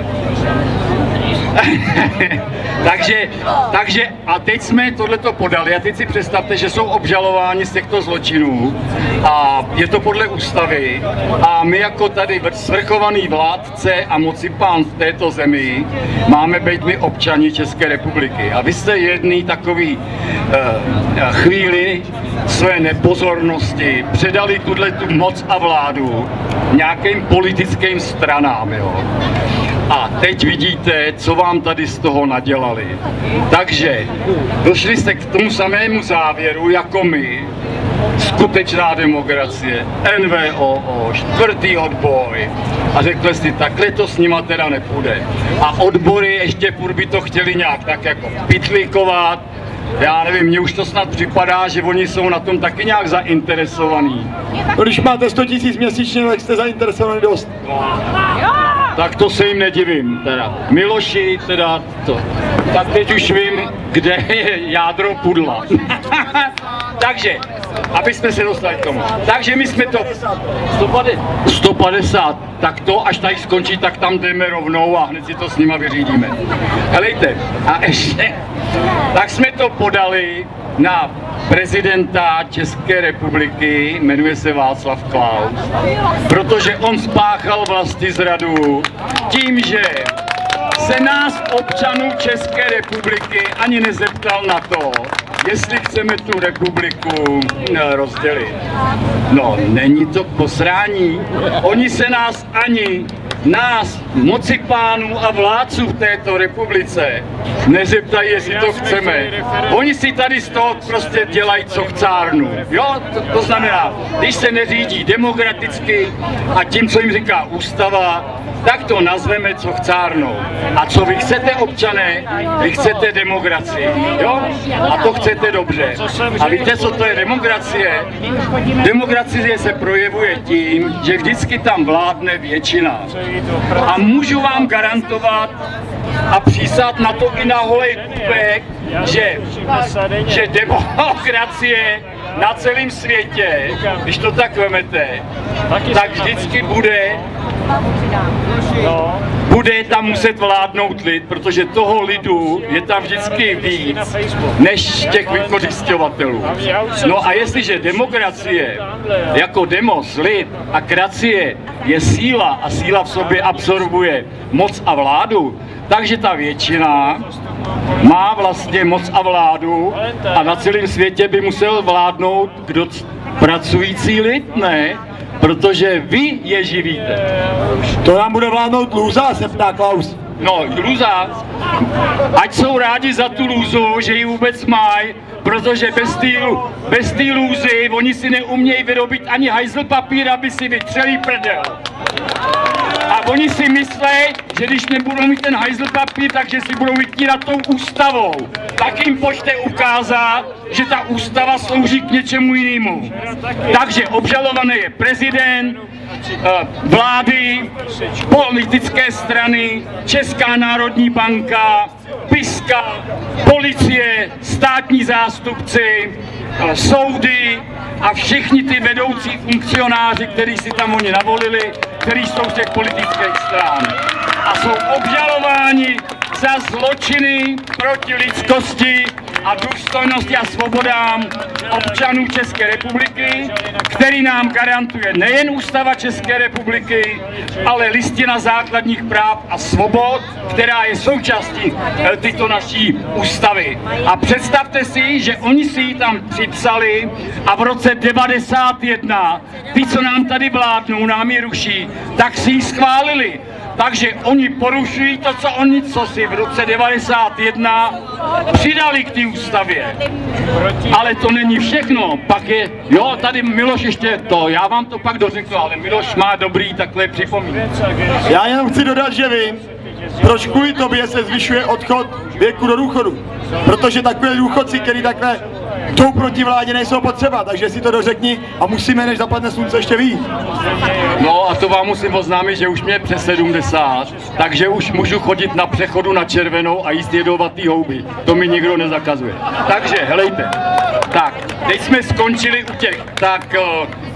takže, takže a teď jsme tohleto podali a teď si představte, že jsou obžalováni z těchto zločinů. většinu a je to podle ústavy a my jako tady svrchovaný vládce a mocipán v této zemi máme být my občani České republiky. A vy jste jedný takový uh, chvíli své nepozornosti předali tuhle tu moc a vládu nějakým politickým stranám, jo. A teď vidíte, co vám tady z toho nadělali. Takže došli jste k tomu samému závěru, jako my, skutečná demokracie, N V O O, čtvrtý odboj. A řekli si, takhle to s nima teda nepůjde. A odbory ještě furt by to chtěli nějak tak jako pitlíkovat. Já nevím, mně už to snad připadá, že oni jsou na tom taky nějak zainteresovaní. Když máte sto tisíc měsíčně, tak jste zainteresovaný dost. No. Tak to se jim nedivím, teda. Miloši, teda to. Tak teď už vím, kde je jádro pudla. Takže, aby jsme se dostali k tomu. Takže my jsme to... sto padesát. Tak to, až tady skončí, tak tam jdeme rovnou a hned si to s nima vyřídíme. Helejte, a ještě... Tak jsme to podali na prezidenta České republiky, jmenuje se Václav Klaus, protože on spáchal vlastizradu tím, že se nás občanů České republiky ani nezeptal na to, jestli chceme tu republiku rozdělit. No, není to posrání. Oni se nás ani, nás, mocipánů a vládců v této republice, nezeptají, jestli to chceme. Oni si tady z toho prostě dělají, co chcárnu. Jo, to, to znamená, když se neřídí demokraticky a tím, co jim říká ústava, tak to nazveme, co chcárnou. A co vy chcete, občané? Vy chcete demokracii, jo? A to chcete dobře. A víte, co to je demokracie? Demokracie se projevuje tím, že vždycky tam vládne většina. A můžu vám garantovat a přísat na to i na holej pupek, že, že demokracie na celém světě, když to tak vemete, tak vždycky bude bude tam muset vládnout lid, protože toho lidu je tam vždycky víc než těch vykořisťovatelů. No a jestliže demokracie jako demos, lid a kracie je síla a síla v sobě absorbuje moc a vládu, takže ta většina má vlastně moc a vládu a na celém světě by musel vládnout kdo pracující lid, ne? Protože vy je živíte. To nám bude vládnout lůza, se ptá Klaus. No, lůza, ať jsou rádi za tu lůzu, že ji vůbec mají, protože bez té bez té lůzy oni si neumějí vyrobit ani hajzl papír, aby si vytřeli prdel. A oni si myslí, že když nebudou mít ten hajzl papír, takže si budou vytírat tou ústavou. Tak jim pojďte ukázat, že ta ústava slouží k něčemu jinému. Takže obžalovaný je prezident, vlády, politické strany, Česká národní banka, Piska, policie, státní zástupci, soudy a všichni ty vedoucí funkcionáři, kteří si tam oni navolili, kteří jsou z těch politických stran. A jsou obžalováni za zločiny proti lidskosti a důstojnosti a svobodám občanů České republiky, který nám garantuje nejen Ústava České republiky, ale Listina základních práv a svobod, která je součástí tyto naší ústavy. A představte si, že oni si ji tam připsali a v roce devadesát jedna, ty, co nám tady vládnou, nám ji ruší, tak si ji schválili. Takže oni porušují to, co oni, co si v roce devadesát jedna přidali k té ústavě. Ale to není všechno. Pak je, jo, tady Miloš ještě to, já vám to pak dořeknu, ale Miloš má dobrý takhle připomínky. Já jenom chci dodat, že vím, proč kvůli tobě se zvyšuje odchod věku do důchodu. Protože takové důchodci, který takhle jdou proti vládě, nejsou potřeba, takže si to dořekni a musíme, než zapadne slunce, ještě vyjít. No a to vám musím oznámit, že už mě je přes sedmdesát, takže už můžu chodit na přechodu na červenou a jíst jedovatý houby. To mi nikdo nezakazuje. Takže, helejte. Tak, teď jsme skončili u těch, tak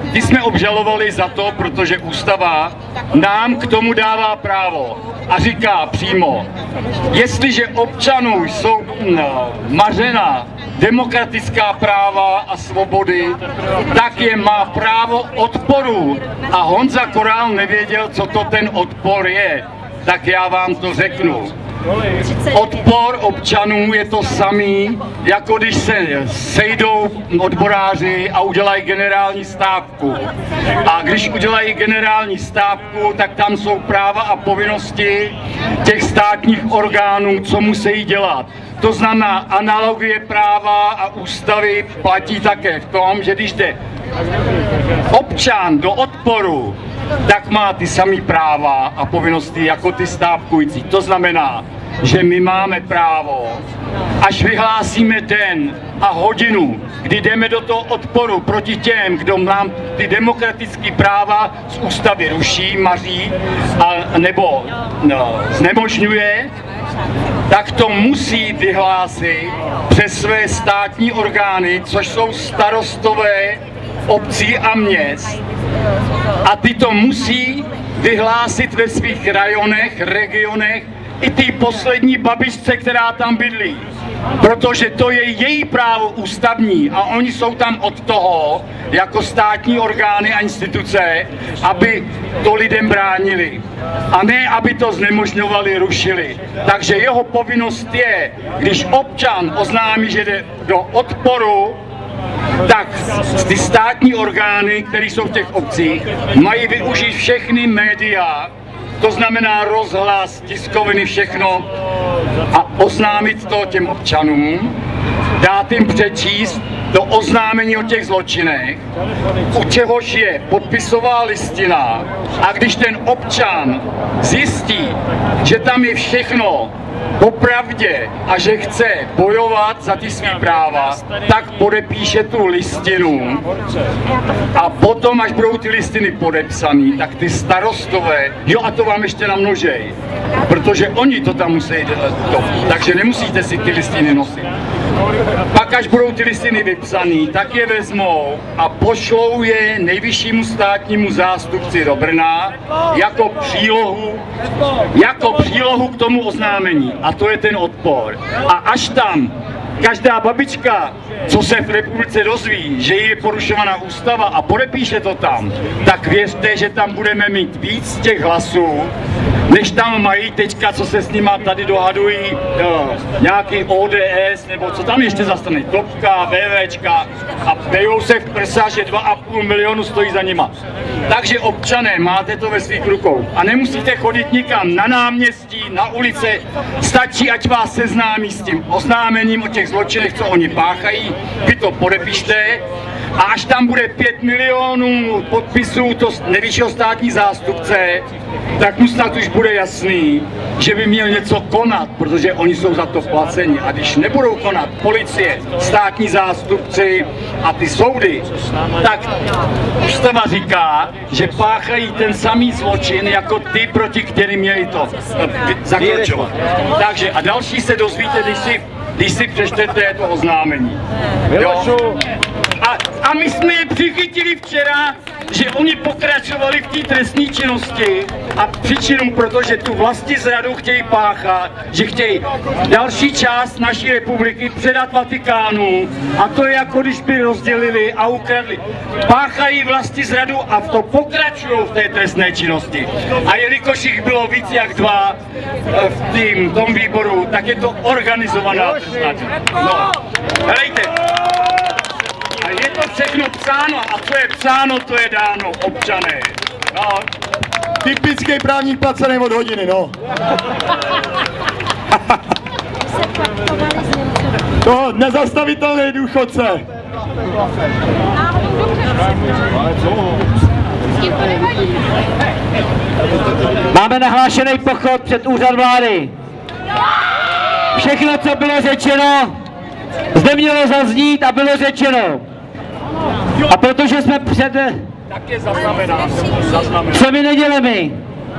ty jsme obžalovali za to, protože ústava nám k tomu dává právo a říká přímo, jestliže občanů jsou mařena demokratická práva a svobody, tak je má právo odporu. A Honza Korál nevěděl, co to ten odpor je, tak já vám to řeknu. Odpor občanů je to samý, jako když se sejdou odboráři a udělají generální stávku. A když udělají generální stávku, tak tam jsou práva a povinnosti těch státních orgánů, co musí dělat. To znamená, analogie práva a ústavy platí také v tom, že když jde občan do odporu, tak má ty samé práva a povinnosti jako ty stávkující. To znamená, že my máme právo, až vyhlásíme den a hodinu, kdy jdeme do toho odporu proti těm, kdo nám ty demokratické práva z ústavy ruší, maří a nebo no, znemožňuje, tak to musí vyhlásit přes své státní orgány, což jsou starostové obcí a měst. A ty to musí vyhlásit ve svých rajonech, regionech i ty poslední babičce, která tam bydlí. Protože to je její právo ústavní a oni jsou tam od toho, jako státní orgány a instituce, aby to lidem bránili. A ne, aby to znemožňovali, rušili. Takže jeho povinnost je, když občan oznámí, že jde do odporu, tak ty státní orgány, které jsou v těch obcích, mají využít všechny média, to znamená rozhlas, tiskoviny, všechno a oznámit to těm občanům, dát jim přečíst to oznámení o těch zločinech, u čehož je podpisová listina a když ten občan zjistí, že tam je všechno popravdě a že chce bojovat za ty svý práva, tak podepíše tu listinu a potom, až budou ty listiny podepsané, tak ty starostové, jo a to vám ještě namnožej, protože oni to tam musí to, takže nemusíte si ty listiny nosit. Pak, až budou ty listiny vypsané, tak je vezmou a pošlou je nejvyššímu státnímu zástupci do Brna jako přílohu, jako přílohu k tomu oznámení. A to je ten odpor. A až tam každá babička, co se v republice dozví, že je porušovaná ústava a podepíše to tam, tak věřte, že tam budeme mít víc těch hlasů, než tam mají teďka, co se s nima tady dohadují no, nějaký O D S, nebo co tam ještě zastane, Topka, VVčka a bejou se v prsa, že dva a půl milionu stojí za nima. Takže občané, máte to ve svých rukou a nemusíte chodit nikam na náměstí, na ulice, stačí, ať vás seznámí s tím oznámením o těch zločinech, co oni páchají, vy to podepište a až tam bude pět milionů podpisů to nejvyššího státní zástupce, tak mu snad už bude jasný, že by měl něco konat, protože oni jsou za to placeni. A když nebudou konat policie, státní zástupci a ty soudy, tak ústava říká, že páchají ten samý zločin jako ty, proti kterým měli to zakročovat. Takže a další se dozvíte, když si, když si přečtete to oznámení. Jo? A, a my jsme je přichytili včera, že oni pokračovali v té trestné činnosti a příčinu, protože tu vlastizradu chtějí páchat, že chtějí další část naší republiky předat Vatikánu a to je jako když by rozdělili a ukradli. Páchají vlastizradu a v to pokračují v té trestné činnosti. A jelikož jich bylo víc jak dva v tým, tom výboru, tak je to organizovaná trestná činnost. No, helejte. A je to všechno psáno a co je psáno, to je dáno, občané. No. Typický právník placený od hodiny, no. To nezastavitelný důchodce. Máme nahlášený pochod před úřad vlády. Všechno, co bylo řečeno, zde mělo zaznít a bylo řečeno. A protože jsme před třemi nedělemi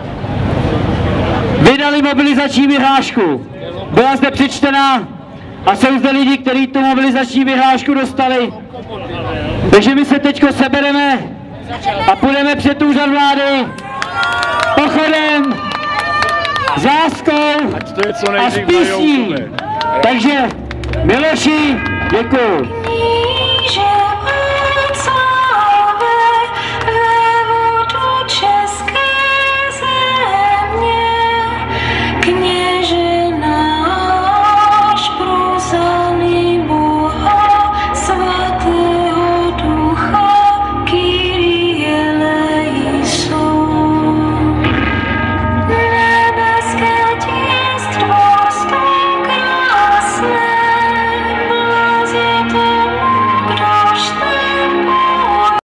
vydali mobilizační vyhlášku, byla zde přečtená a jsou zde lidi, kteří tu mobilizační vyhlášku dostali. Takže my se teďko sebereme a půjdeme před úřad vlády pochodem, s láskou Ať to je co a s nejdřív na písní. YouTube. Takže Miloši, děkuju.